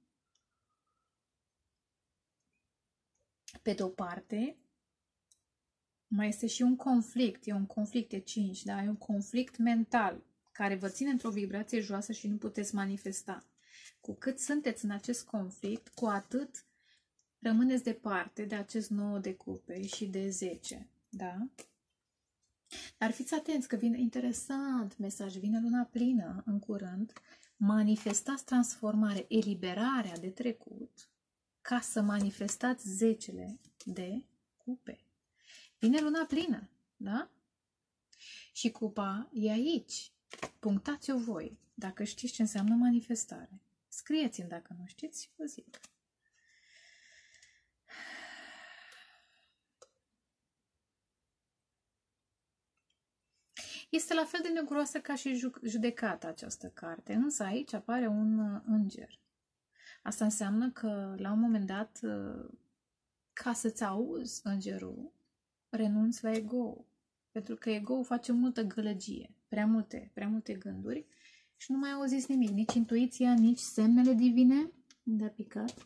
Pe de-o parte, mai este și un conflict, e un conflict de 5, da? E un conflict mental care vă ține într-o vibrație joasă și nu puteți manifesta. Cu cât sunteți în acest conflict, cu atât rămâneți departe de acest 9 de cupe și de 10, da? Dar fiți atenți că vine interesant mesaj, vine luna plină în curând, manifestați transformare, eliberarea de trecut ca să manifestați 10 de cupe. Vine luna plină, da? Și cupa e aici. Punctați-o voi, dacă știți ce înseamnă manifestare. Scrieți-mi dacă nu știți și vă zic. Este la fel de neguroasă ca și judecata această carte, însă aici apare un înger. Asta înseamnă că la un moment dat, ca să-ți auzi îngerul, renunți la ego. Pentru că ego face multă gălăgie, prea multe gânduri și nu mai auziți nimic, nici intuiția, nici semnele divine de picat.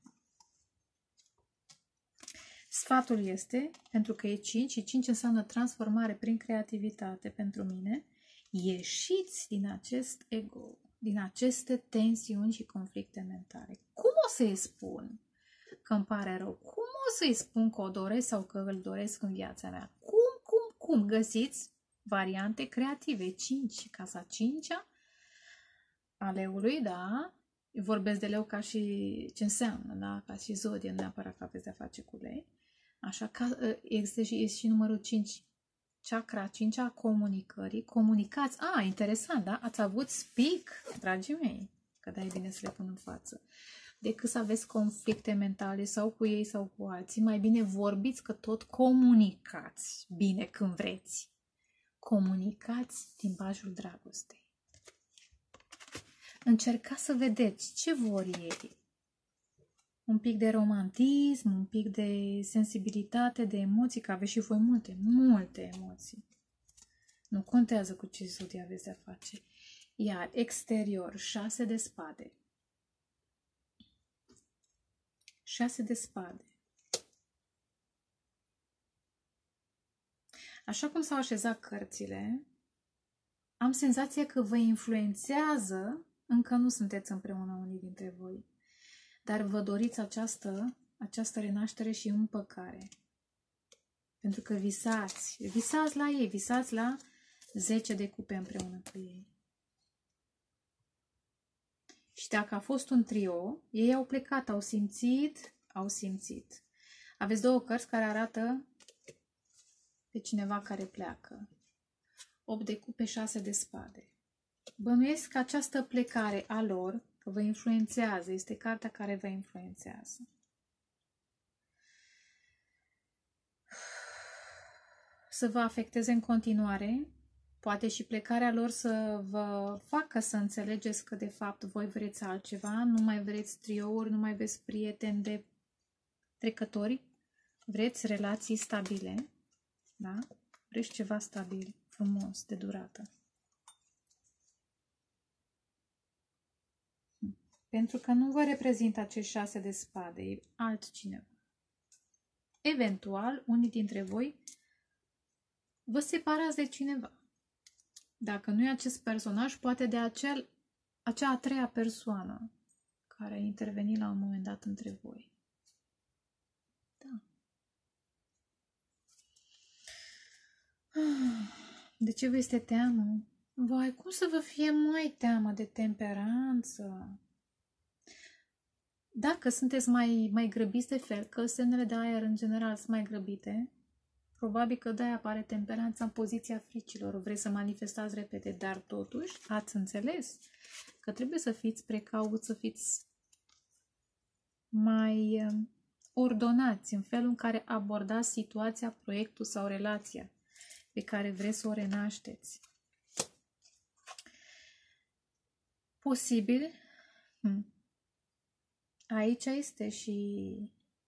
Sfatul este, pentru că e 5 și 5 înseamnă transformare prin creativitate pentru mine, ieșiți din acest ego, din aceste tensiuni și conflicte mentale. Cum o să-i spun că îmi pare rău? Cum o să-i spun că o doresc sau că îl doresc în viața mea? Cum? Găsiți variante creative. 5, casa 5-a a leului, da? Vorbesc de leu ca și ce înseamnă, da? Ca și zodie, nu neapărat că aveți de-a face cu lei. Așa că există și numărul 5, chakra 5 a comunicării. Comunicați. Interesant, da? Ați avut speak, dragii mei, că da, e bine să le pun în față. Decât să aveți conflicte mentale sau cu ei sau cu alții, mai bine vorbiți, că tot comunicați bine când vreți. Comunicați limbajul dragostei. Încercați să vedeți ce vor ei. Un pic de romantism, un pic de sensibilitate, de emoții, că aveți și voi multe emoții. Nu contează cu ce zodie aveți de-a face. Iar exterior, 6 de spade. 6 de spade. Așa cum s-au așezat cărțile, am senzația că vă influențează, încă nu sunteți împreună unii dintre voi, dar vă doriți această renaștere și împăcare. Pentru că visați la ei, visați la 10 de cupe împreună cu ei. Și dacă a fost un trio, ei au plecat, au simțit. Aveți două cărți care arată pe cineva care pleacă. 8 de cupe, 6 de spade. Bănuiesc că această plecare a lor, că vă influențează, este cartea care vă influențează. Să vă afecteze în continuare, poate și plecarea lor să vă facă să înțelegeți că de fapt voi vreți altceva, nu mai vreți triouri, nu mai vreți prieteni de trecători, vreți relații stabile, da? Vreți ceva stabil, frumos, de durată. Pentru că nu vă reprezintă acești 6 de spade, e altcineva. Eventual, unii dintre voi vă separați de cineva. Dacă nu e acest personaj, poate de acea a treia persoană care a intervenit la un moment dat între voi. Da. De ce vă este teamă? Vai, cum să vă fie mai teamă de temperanță? Dacă sunteți mai grăbiți de fel, că semnele de aer în general sunt mai grăbite, probabil că de-aia apare temperanța în poziția fricilor. Vreți să manifestați repede, dar totuși ați înțeles că trebuie să fiți precauți, să fiți mai ordonați în felul în care abordați situația, proiectul sau relația pe care vreți să o renașteți. Posibil, aici este și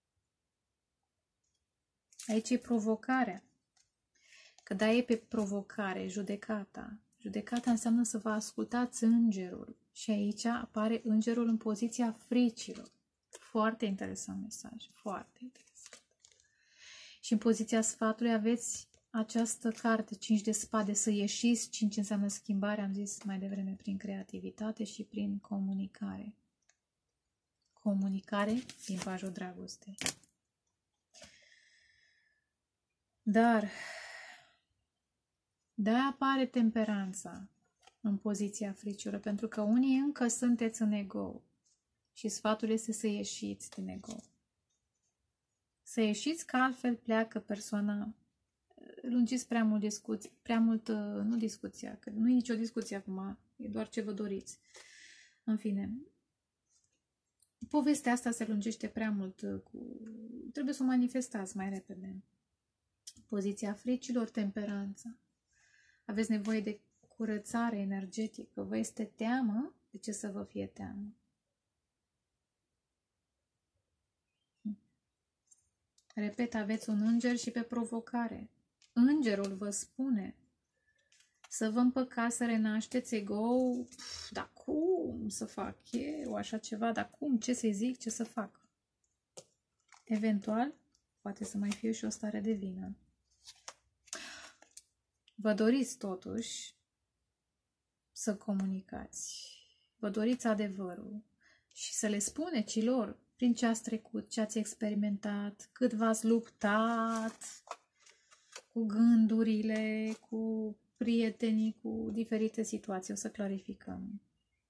aici e provocarea. Că da, e pe provocare, judecata. Judecata înseamnă să vă ascultați îngerul. Și aici apare îngerul în poziția fricilor. Foarte interesant mesaj, foarte interesant. Și în poziția sfatului aveți această carte, 5 de spade, să ieșiți. 5 înseamnă schimbare, am zis mai devreme, prin creativitate și prin comunicare. Comunicare, limbajul dragostei. Dar de-aia apare temperanța în poziția fricilor, pentru că unii încă sunteți în ego și sfatul este să ieșiți din ego. Să ieșiți, că altfel pleacă persoana. Lungiți prea mult discuții, nu discuția, că nu e nicio discuție acum, e doar ce vă doriți. În fine, povestea asta se lungește prea mult, trebuie să o manifestați mai repede. Poziția fricilor, temperanța. Aveți nevoie de curățare energetică, vă este teamă, de ce să vă fie teamă? Repet, aveți un înger și pe provocare. Îngerul vă spune să vă împăcați, să renașteți ego. Dar cum să fac eu așa ceva? Dar cum? Ce să zic? Ce să fac? Eventual, poate să mai fie și o stare de vină. Vă doriți totuși să comunicați. Vă doriți adevărul și să le spuneți lor prin ce ați trecut, ce ați experimentat, cât v-ați luptat cu gândurile, cu prietenii, cu diferite situații. O să clarificăm.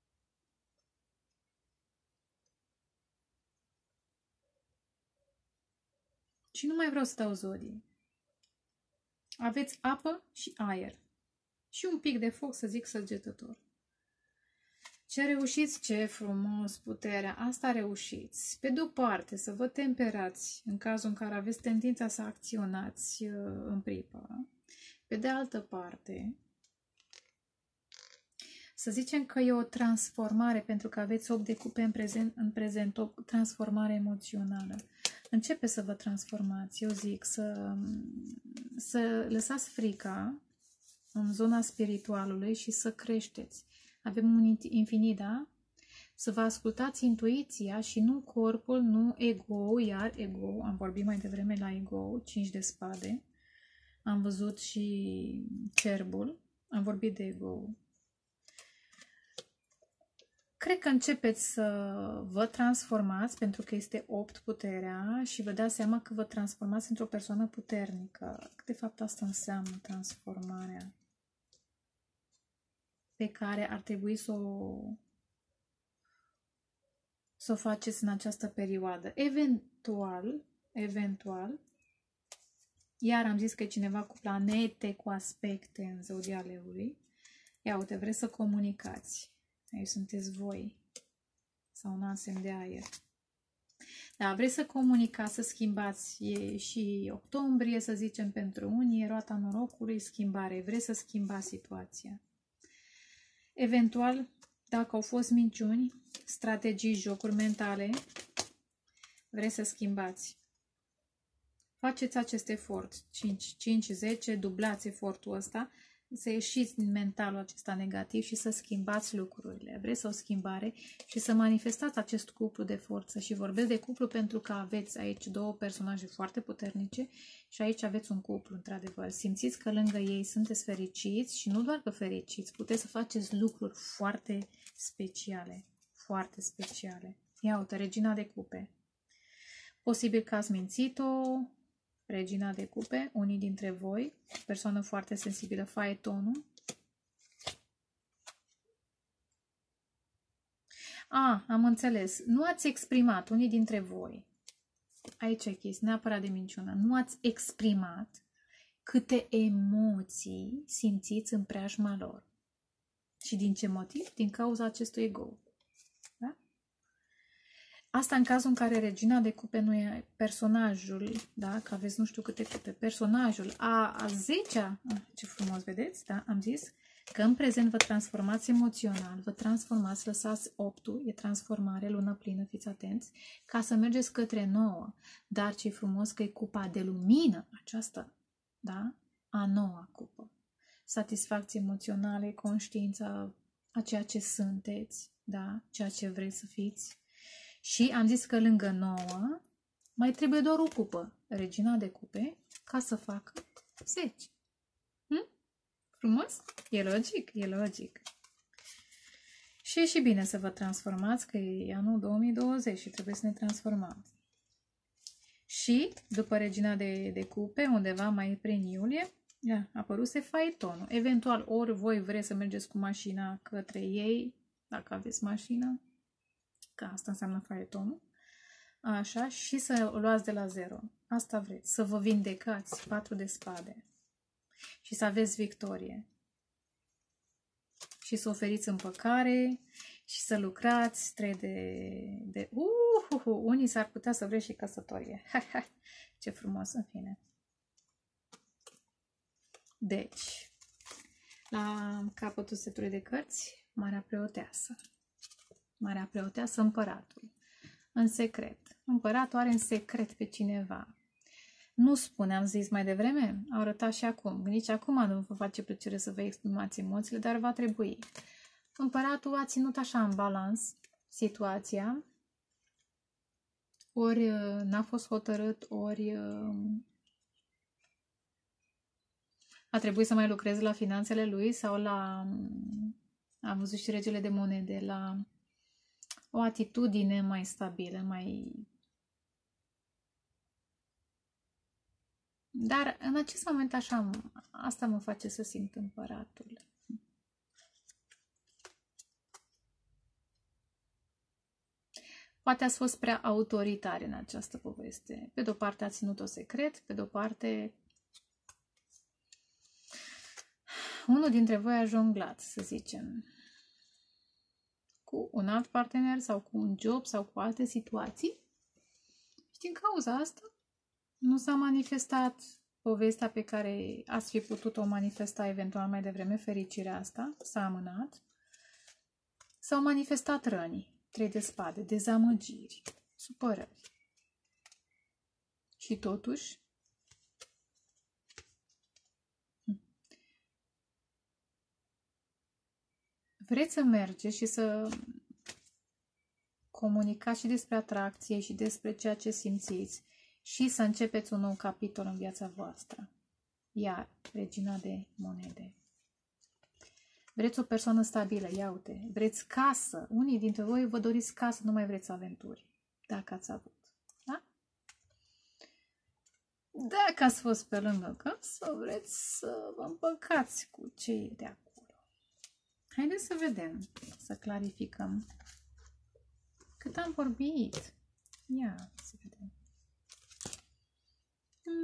Și nu mai vreau să dau zodii. Aveți apă și aer. Și un pic de foc, să zic, săgetător. Ce reușiți? Ce frumos, puterea. Asta reușiți. Pe de-o parte, să vă temperați în cazul în care aveți tendința să acționați în pripă. Pe de altă parte, să zicem că e o transformare, pentru că aveți 8 de cupe în prezent, o transformare emoțională. Începe să vă transformați, eu zic, să lăsați frica în zona spiritualului și să creșteți. Avem un infinit, da? Să vă ascultați intuiția și nu corpul, nu ego, iar ego, am vorbit mai devreme la ego, 5 de spade, am văzut și cerbul, am vorbit de ego. Cred că începeți să vă transformați, pentru că este 8 puterea și vă dați seama că vă transformați într-o persoană puternică. De fapt, asta înseamnă transformarea pe care ar trebui să o faceți în această perioadă. Eventual, eventual. Iar am zis că e cineva cu planete, cu aspecte în zodia leului. Ia uite, vreți să comunicați. Aici sunteți voi. Sau un semn de aer. Da, vreți să comunicați, să schimbați. E și octombrie, să zicem, pentru unii, e roata norocului, schimbare. Vreți să schimbați situația. Eventual, dacă au fost minciuni, strategii, jocuri mentale, vreți să schimbați. Faceți acest efort, 5-10, dublați efortul ăsta, să ieșiți din mentalul acesta negativ și să schimbați lucrurile. Vreți o schimbare și să manifestați acest cuplu de forță. Și vorbesc de cuplu pentru că aveți aici două personaje foarte puternice și aici aveți un cuplu, într-adevăr. Simțiți că lângă ei sunteți fericiți și nu doar că fericiți, puteți să faceți lucruri foarte speciale. Foarte speciale. Ia uite, regina de cupe. Posibil că ați mințit-o, regina de cupe, unii dintre voi, persoană foarte sensibilă, faetonul. Am înțeles. Nu ați exprimat, unii dintre voi, aici e chestia, neapărat de minciună, nu ați exprimat câte emoții simțiți în preajma lor. Și din ce motiv? Din cauza acestui ego. Da? Asta în cazul în care regina de cupe nu e personajul, da? Că aveți nu știu câte cupe, personajul a 10-a, ce frumos vedeți, da? Am zis că în prezent vă transformați emoțional, vă transformați, lăsați 8-ul, e transformare, lună plină, fiți atenți, ca să mergeți către 9. Dar ce frumos că e cupa de lumină aceasta, da? A 9-a cupă. Satisfacție emoțională, conștiința a ceea ce sunteți, da? Ceea ce vreți să fiți. Și am zis că lângă 9 mai trebuie doar o cupă, regina de cupe, ca să facă 10. Frumos? E logic? E logic. Și e și bine să vă transformați, că e anul 2020 și trebuie să ne transformăm. Și după regina de cupe, undeva mai prin iulie, apăruse faetonul. Eventual, ori voi vreți să mergeți cu mașina către ei, dacă aveți mașină, că asta înseamnă faetonul, așa, și să o luați de la 0. Asta vreți, să vă vindecați, 4 de spade și să aveți victorie și să oferiți împăcare și să lucrați 3 unii s-ar putea să vreți și căsătorie. Ce frumos, în fine. Deci, la capătul setului de cărți, Marea Preoteasă. Marea Preoteasă, împăratul. În secret. Împăratul are în secret pe cineva. Nu spune, am zis mai devreme, au arătat și acum. Nici acum nu vă face plăcere să vă exprimați emoțiile, dar va trebui. Împăratul a ținut așa în balans situația. Ori n-a fost hotărât, ori a trebuit să mai lucreze la finanțele lui sau la, am văzut și regele de monede, la o atitudine mai stabilă, mai... Dar în acest moment așa, asta mă face să simt împăratul. Poate ați fost prea autoritari în această poveste. Pe de-o parte ați ținut-o secret, pe de-o parte unul dintre voi a jonglat, să zicem, cu un alt partener sau cu un job sau cu alte situații. Și din cauza asta nu s-a manifestat povestea pe care ați fi putut-o manifesta eventual mai devreme, fericirea asta, s-a amânat. S-au manifestat răni, 3 de spade, dezamăgiri, supărări. Și totuși, vreți să mergeți și să comunicați și despre atracție și despre ceea ce simțiți și să începeți un nou capitol în viața voastră. Iar, regina de monede. Vreți o persoană stabilă, ia uite. Vreți casă. Unii dintre voi vă doriți casă, nu mai vreți aventuri. Dacă ați avut. Da? Dacă ați fost pe lângă casă, vreți să vă împăcați cu cei de acolo. Haideți să vedem, să clarificăm. Cât am vorbit? Ia, să vedem.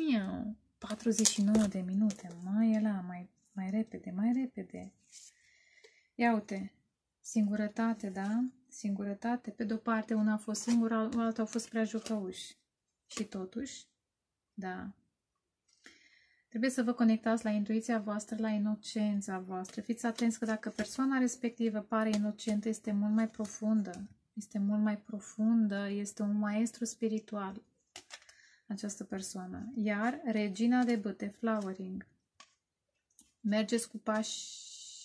Miau. 49 de minute. Mai repede, mai repede. Ia uite. Singurătate, da? Singurătate. Pe de-o parte, una a fost singură, alta a fost prea jucăuși. Și totuși, da. Trebuie să vă conectați la intuiția voastră, la inocența voastră. Fiți atenți că dacă persoana respectivă pare inocentă, este mult mai profundă. Este mult mai profundă, este un maestru spiritual această persoană. Iar regina de bâte, flowering. Mergeți cu pași.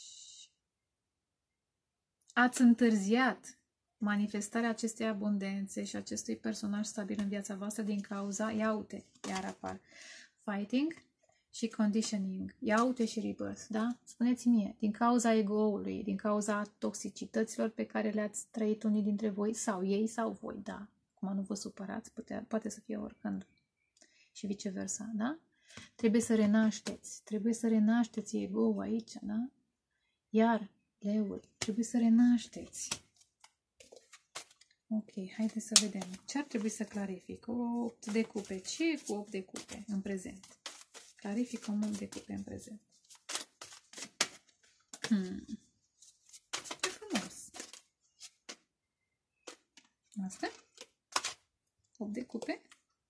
Ați întârziat manifestarea acestei abundențe și acestui personaj stabil în viața voastră din cauza, ia uite, iar apar fighting și conditioning, ia uite și rebirth, da? Spuneți mie, din cauza ego-ului, din cauza toxicităților pe care le-ați trăit unii dintre voi, sau ei sau voi, da? Acum nu vă supărați, poate să fie oricând și viceversa, da? Trebuie să renașteți ego-ul aici, da? Iar leul, trebuie să renașteți. Ok, haideți să vedem. Ce ar trebui să clarific? 8 de cupe. Ce cu 8 de cupe în prezent? Clarifică 8 de cupe în prezent. Ce frumos. Asta? 8 de cupe?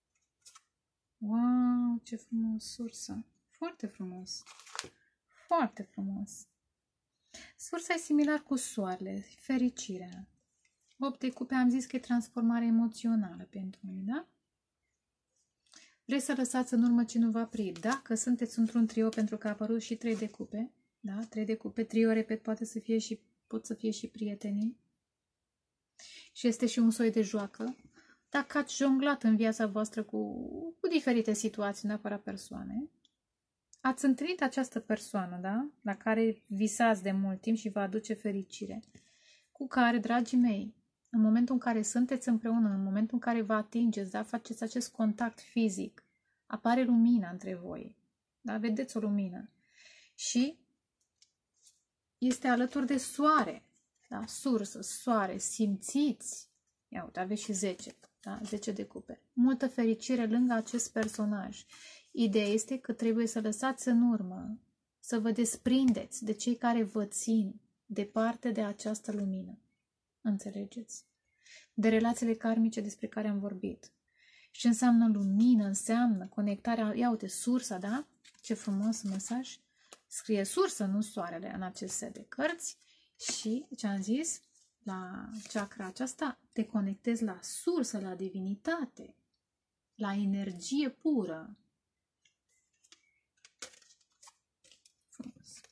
Wow, ce frumos sursă. Foarte frumos. Foarte frumos. Sursa e similar cu soarele, fericirea. 8 de cupe, am zis că e transformare emoțională pentru noi, da? Vreți să lăsați în urmă ce nu v-a prit. Dacă sunteți într-un trio, pentru că a apărut și 3 de cupe, da? 3 de cupe, trio, repet, pot să fie și prietenii. Și este și un soi de joacă. Dacă ați jonglat în viața voastră cu diferite situații, neapărat persoane, ați întâlnit această persoană, da? La care visați de mult timp și vă aduce fericire. Cu care, dragii mei, în momentul în care sunteți împreună, în momentul în care vă atingeți, da? Faceți acest contact fizic, apare lumina între voi. Da? Vedeți o lumină. Și este alături de soare. Da? Sursă, soare, simțiți. Ia uite, aveți și 10. Da? 10 de cupe. Multă fericire lângă acest personaj. Ideea este că trebuie să lăsați în urmă, să vă desprindeți de cei care vă țin departe de această lumină. Înțelegeți? De relațiile karmice despre care am vorbit. Și înseamnă lumină, înseamnă conectarea, ia uite, sursa, da? Ce frumos mesaj. Scrie sursă, nu soarele, în acest set de cărți. Și, ce am zis, la chakra aceasta, te conectezi la sursă, la divinitate, la energie pură. Frumos.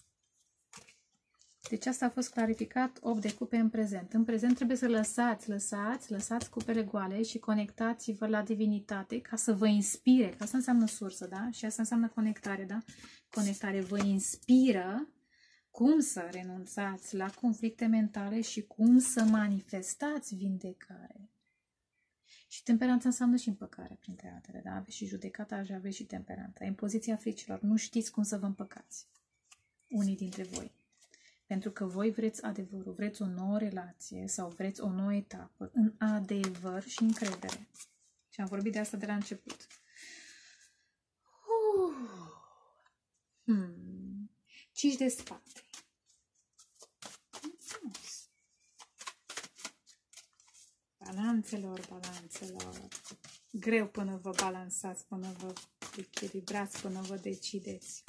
Deci asta a fost clarificat, 8 de cupe în prezent. În prezent trebuie să lăsați cupele goale și conectați-vă la divinitate ca să vă inspire, că asta înseamnă sursă, da? Și asta înseamnă conectare, da? Conectare vă inspiră cum să renunțați la conflicte mentale și cum să manifestați vindecare. Și temperanța înseamnă și împăcare, printre altele, da? Aveți și judecata, aveți și temperanța. În poziția fricilor, nu știți cum să vă împăcați. Unii dintre voi. Pentru că voi vreți adevărul, vreți o nouă relație sau vreți o nouă etapă în adevăr și încredere. Și am vorbit de asta de la început. 5 de spate. Balanțelor. Greu până vă balansați, până vă echilibrați, până vă decideți.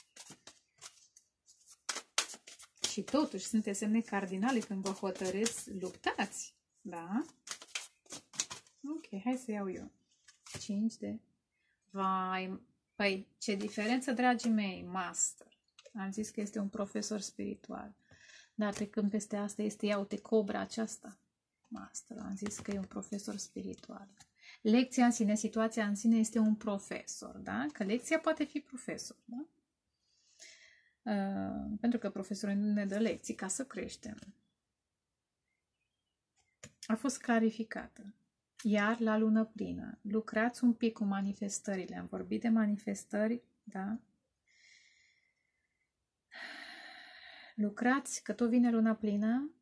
Și totuși sunteți semne cardinale când vă hotărâți, luptați. Da? Ok, hai să iau eu. 5 de... Vai, păi, ce diferență, dragii mei, master. Am zis că este un profesor spiritual. Dar trecând peste asta este, ia uite, cobra aceasta. Master, am zis că e un profesor spiritual. Lecția în sine, situația în sine este un profesor, da? Că lecția poate fi profesor, da? Pentru că profesorul nu ne dă lecții ca să creștem. A fost clarificată. Iar la lună plină, lucrați un pic cu manifestările. Am vorbit de manifestări, da? Lucrați, că tot vine luna plină,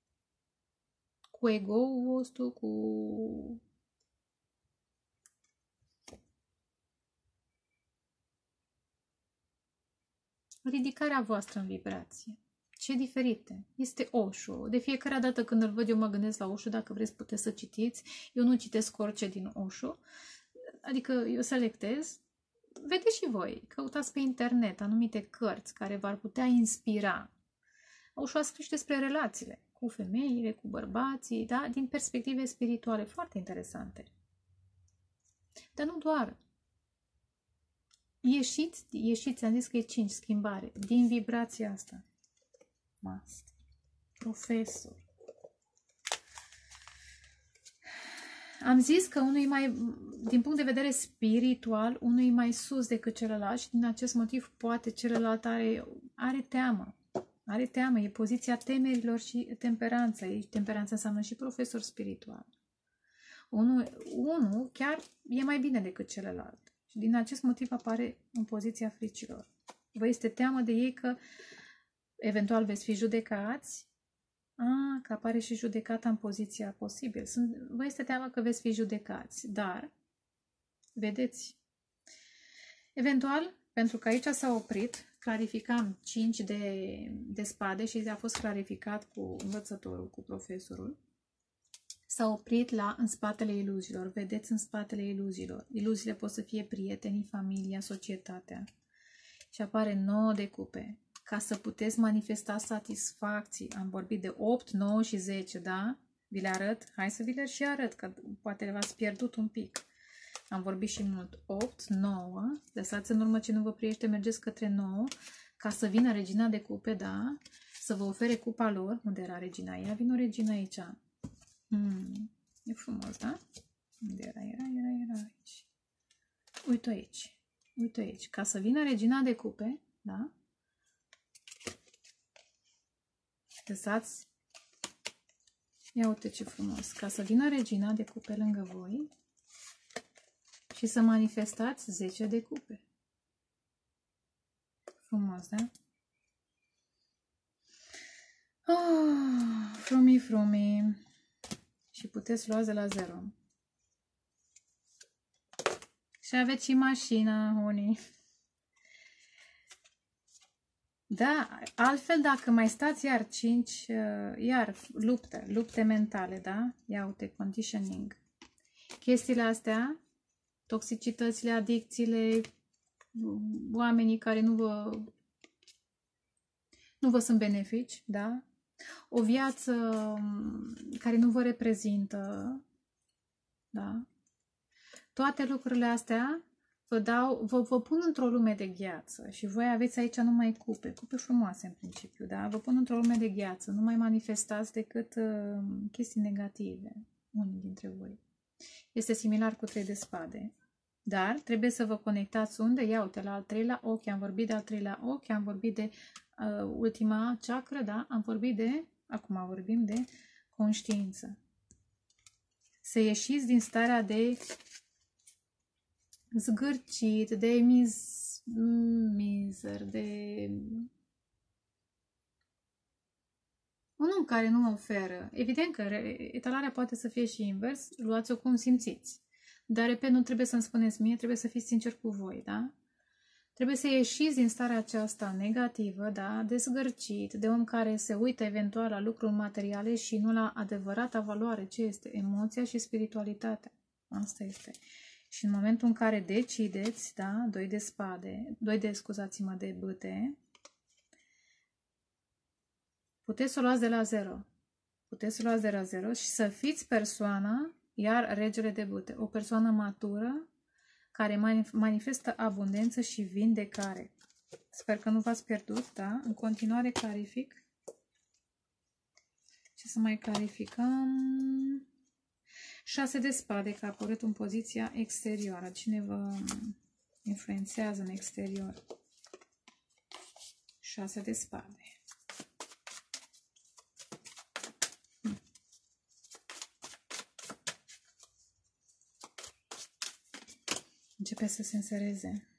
cu ego-ul vostru, cu ridicarea voastră în vibrație. Ce diferite. Este Osho. De fiecare dată când îl văd, eu mă gândesc la Osho, dacă vreți puteți să citiți. Eu nu citesc orice din Osho, adică eu selectez. Vedeți și voi, căutați pe internet anumite cărți care v-ar putea inspira. Osho a scris despre relațiile cu femeile, cu bărbații, da? Din perspective spirituale foarte interesante. Dar nu doar. Ieșiți, am zis că e 5, schimbare, din vibrația asta. Master, profesor. Am zis că unul e mai, din punct de vedere spiritual, unul e mai sus decât celălalt și din acest motiv poate celălalt are teamă. Are teamă, e poziția temerilor și temperanța. Temperanța înseamnă și profesor spiritual. Unul chiar e mai bine decât celălalt. Și din acest motiv apare în poziția fricilor. Vă este teamă de ei că eventual veți fi judecați. Că apare și judecata în poziția posibil. Vă este teamă că veți fi judecați. Dar, vedeți, eventual, pentru că aici s-a oprit, clarificam 5 de spade și a fost clarificat cu învățătorul, cu profesorul. S-a oprit în spatele iluziilor. Vedeți în spatele iluziilor. Iluziile pot să fie prietenii, familia, societatea. Și apare 9 de cupe. Ca să puteți manifesta satisfacții. Am vorbit de 8, 9 și 10, da? Vi le arăt? Hai să vi le și arăt, că poate v-ați pierdut un pic. Am vorbit și mult. 8, 9. Lăsați în urmă ce nu vă priește, mergeți către 9. Ca să vină regina de cupe, da? Să vă ofere cupa lor. Unde era regina? Ea vine o regina aici. E frumos, da? Unde era? Era aici. Uite aici. Uite aici. Ca să vină regina de cupe, da? Lăsați. Ia uite ce frumos. Ca să vină regina de cupe lângă voi și să manifestați 10 de cupe. Frumos, da? Frumii. Și puteți lua de la 0. Și aveți și mașina, unii. Da, altfel dacă mai stați iar 5, iar lupte mentale, da? Ia uite, conditioning. Chestiile astea, toxicitățile, adicțiile, oamenii care nu vă sunt benefici, da? O viață care nu vă reprezintă, da? Toate lucrurile astea vă pun într-o lume de gheață și voi aveți aici numai cupe frumoase în principiu, da? Vă pun într-o lume de gheață, nu mai manifestați decât chestii negative, unii dintre voi. Este similar cu 3 de spade, dar trebuie să vă conectați unde? Ia uite, la al 3-lea ochi, am vorbit de al 3-lea ochi, am vorbit de ultima chakră, da? Am vorbit de, acum vorbim de conștiință. Să ieșiți din starea de zgârcit, de mizer, de un om care nu oferă. Evident că etalarea poate să fie și invers, luați-o cum simțiți. Dar, repet, nu trebuie să-mi spuneți mie, trebuie să fiți sincer cu voi, da? Trebuie să ieșiți din starea aceasta negativă, da? De zgârcit, de om care se uită eventual la lucruri materiale și nu la adevărata valoare, ce este emoția și spiritualitatea. Asta este. Și în momentul în care decideți, da, 2 de spade, scuzați-mă, de bâte, puteți să o luați de la 0. Puteți să o luați de la 0 și să fiți persoana, iar regele de bâte, o persoană matură care manifestă abundență și vindecare. Sper că nu v-ați pierdut, da? În continuare clarific. Ce să mai clarificăm? 6 de spade, că a apărut în poziția exterioară. Cine vă influențează în exterior? 6 de spade. Începe să se însereze.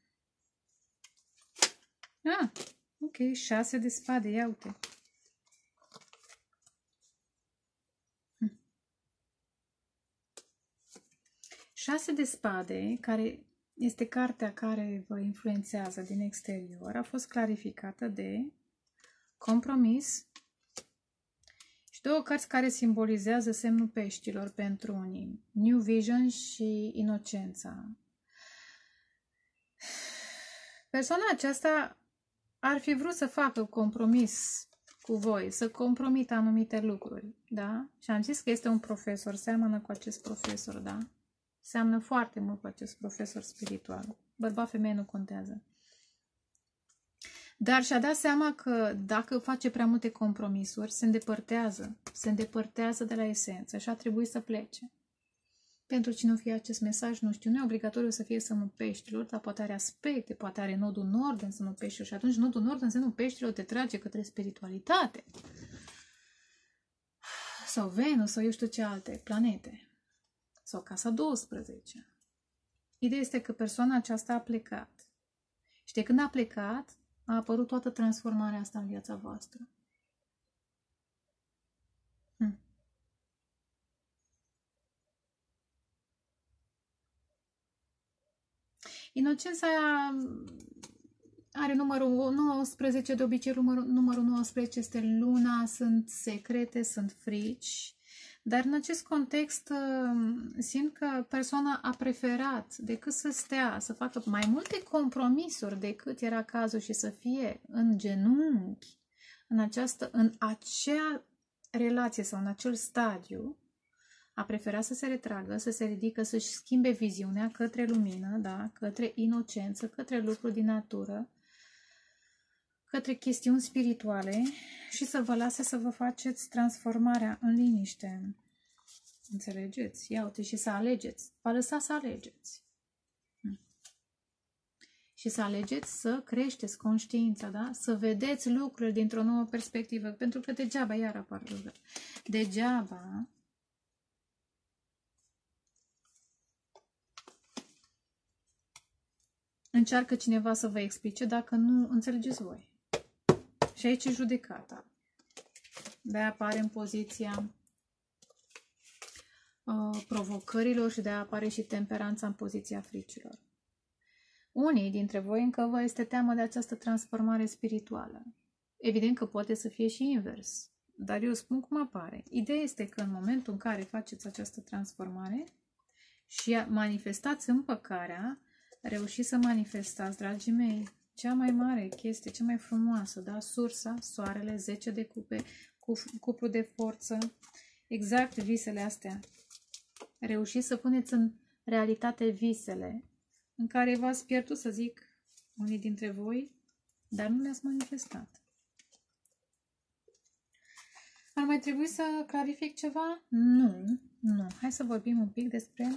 Ok, 6 de spade, ia uite. 6 de spade, care este cartea care vă influențează din exterior. A fost clarificată de compromis și două cărți care simbolizează semnul peștilor pentru unii. New Vision și Inocența. Persoana aceasta ar fi vrut să facă compromis cu voi, să compromită anumite lucruri, da? Și am zis că este un profesor, seamănă cu acest profesor, da? Seamănă foarte mult cu acest profesor spiritual. Bărbat, femeie nu contează. Dar și-a dat seama că dacă face prea multe compromisuri, se îndepărtează de la esență și a trebuit să plece. Pentru cine nu fie acest mesaj, nu știu, nu e obligatoriu să fie semnul peștilor, dar poate are aspecte, poate are nodul nord în semnul peștilor și atunci nodul nord în semnul peștilor te trage către spiritualitate. Sau Venus, sau eu știu ce alte planete. Sau casa 12. Ideea este că persoana aceasta a plecat. Și de când a plecat, a apărut toată transformarea asta în viața voastră. Inocența are numărul 19, de obicei numărul 19 este luna, sunt secrete, sunt frici, dar în acest context simt că persoana a preferat decât să stea, să facă mai multe compromisuri decât era cazul și să fie în genunchi în acea relație sau în acel stadiu, a preferat să se retragă, să se ridică, să-și schimbe viziunea către lumină, da? Către inocență, către lucruri din natură, către chestiuni spirituale și să vă lase să vă faceți transformarea în liniște. Înțelegeți? Ia uite, și să alegeți. V-a lăsat să alegeți. Și să alegeți să creșteți conștiința, da? Să vedeți lucrurile dintr-o nouă perspectivă. Pentru că degeaba, iar apar lucruri. Degeaba încearcă cineva să vă explice dacă nu înțelegeți voi. Și aici e judecata. De-aia apare în poziția provocărilor și de-aia apare și temperanța în poziția fricilor. Unii dintre voi încă vă este teamă de această transformare spirituală. Evident că poate să fie și invers, dar eu spun cum apare. Ideea este că în momentul în care faceți această transformare și manifestați împăcarea, reușiți să manifestați, dragii mei, cea mai mare chestie, cea mai frumoasă, da? Sursa, soarele, 10 de cupe, cuplu de forță, exact visele astea. Reușiți să puneți în realitate visele în care v-ați pierdut, să zic, unii dintre voi, dar nu le-ați manifestat. Ar mai trebui să clarific ceva? Nu. Hai să vorbim un pic despre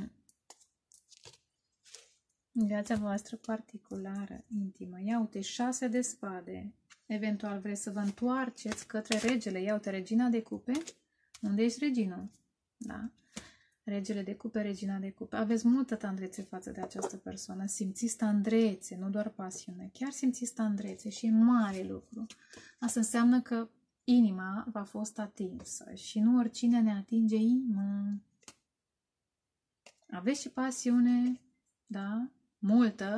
viața voastră particulară, intimă. Ia uite, 6 de spade. Eventual vreți să vă întoarceți către regele. Ia uite, regina de cupe. Unde ești reginul? Da. Regele de cupe, regina de cupe. Aveți multă tandrețe față de această persoană. Simțiți tandrețe, nu doar pasiune. Chiar simțiți tandrețe și e mare lucru. Asta înseamnă că inima v-a fost atinsă și nu oricine ne atinge inima. Aveți și pasiune, da? Multă.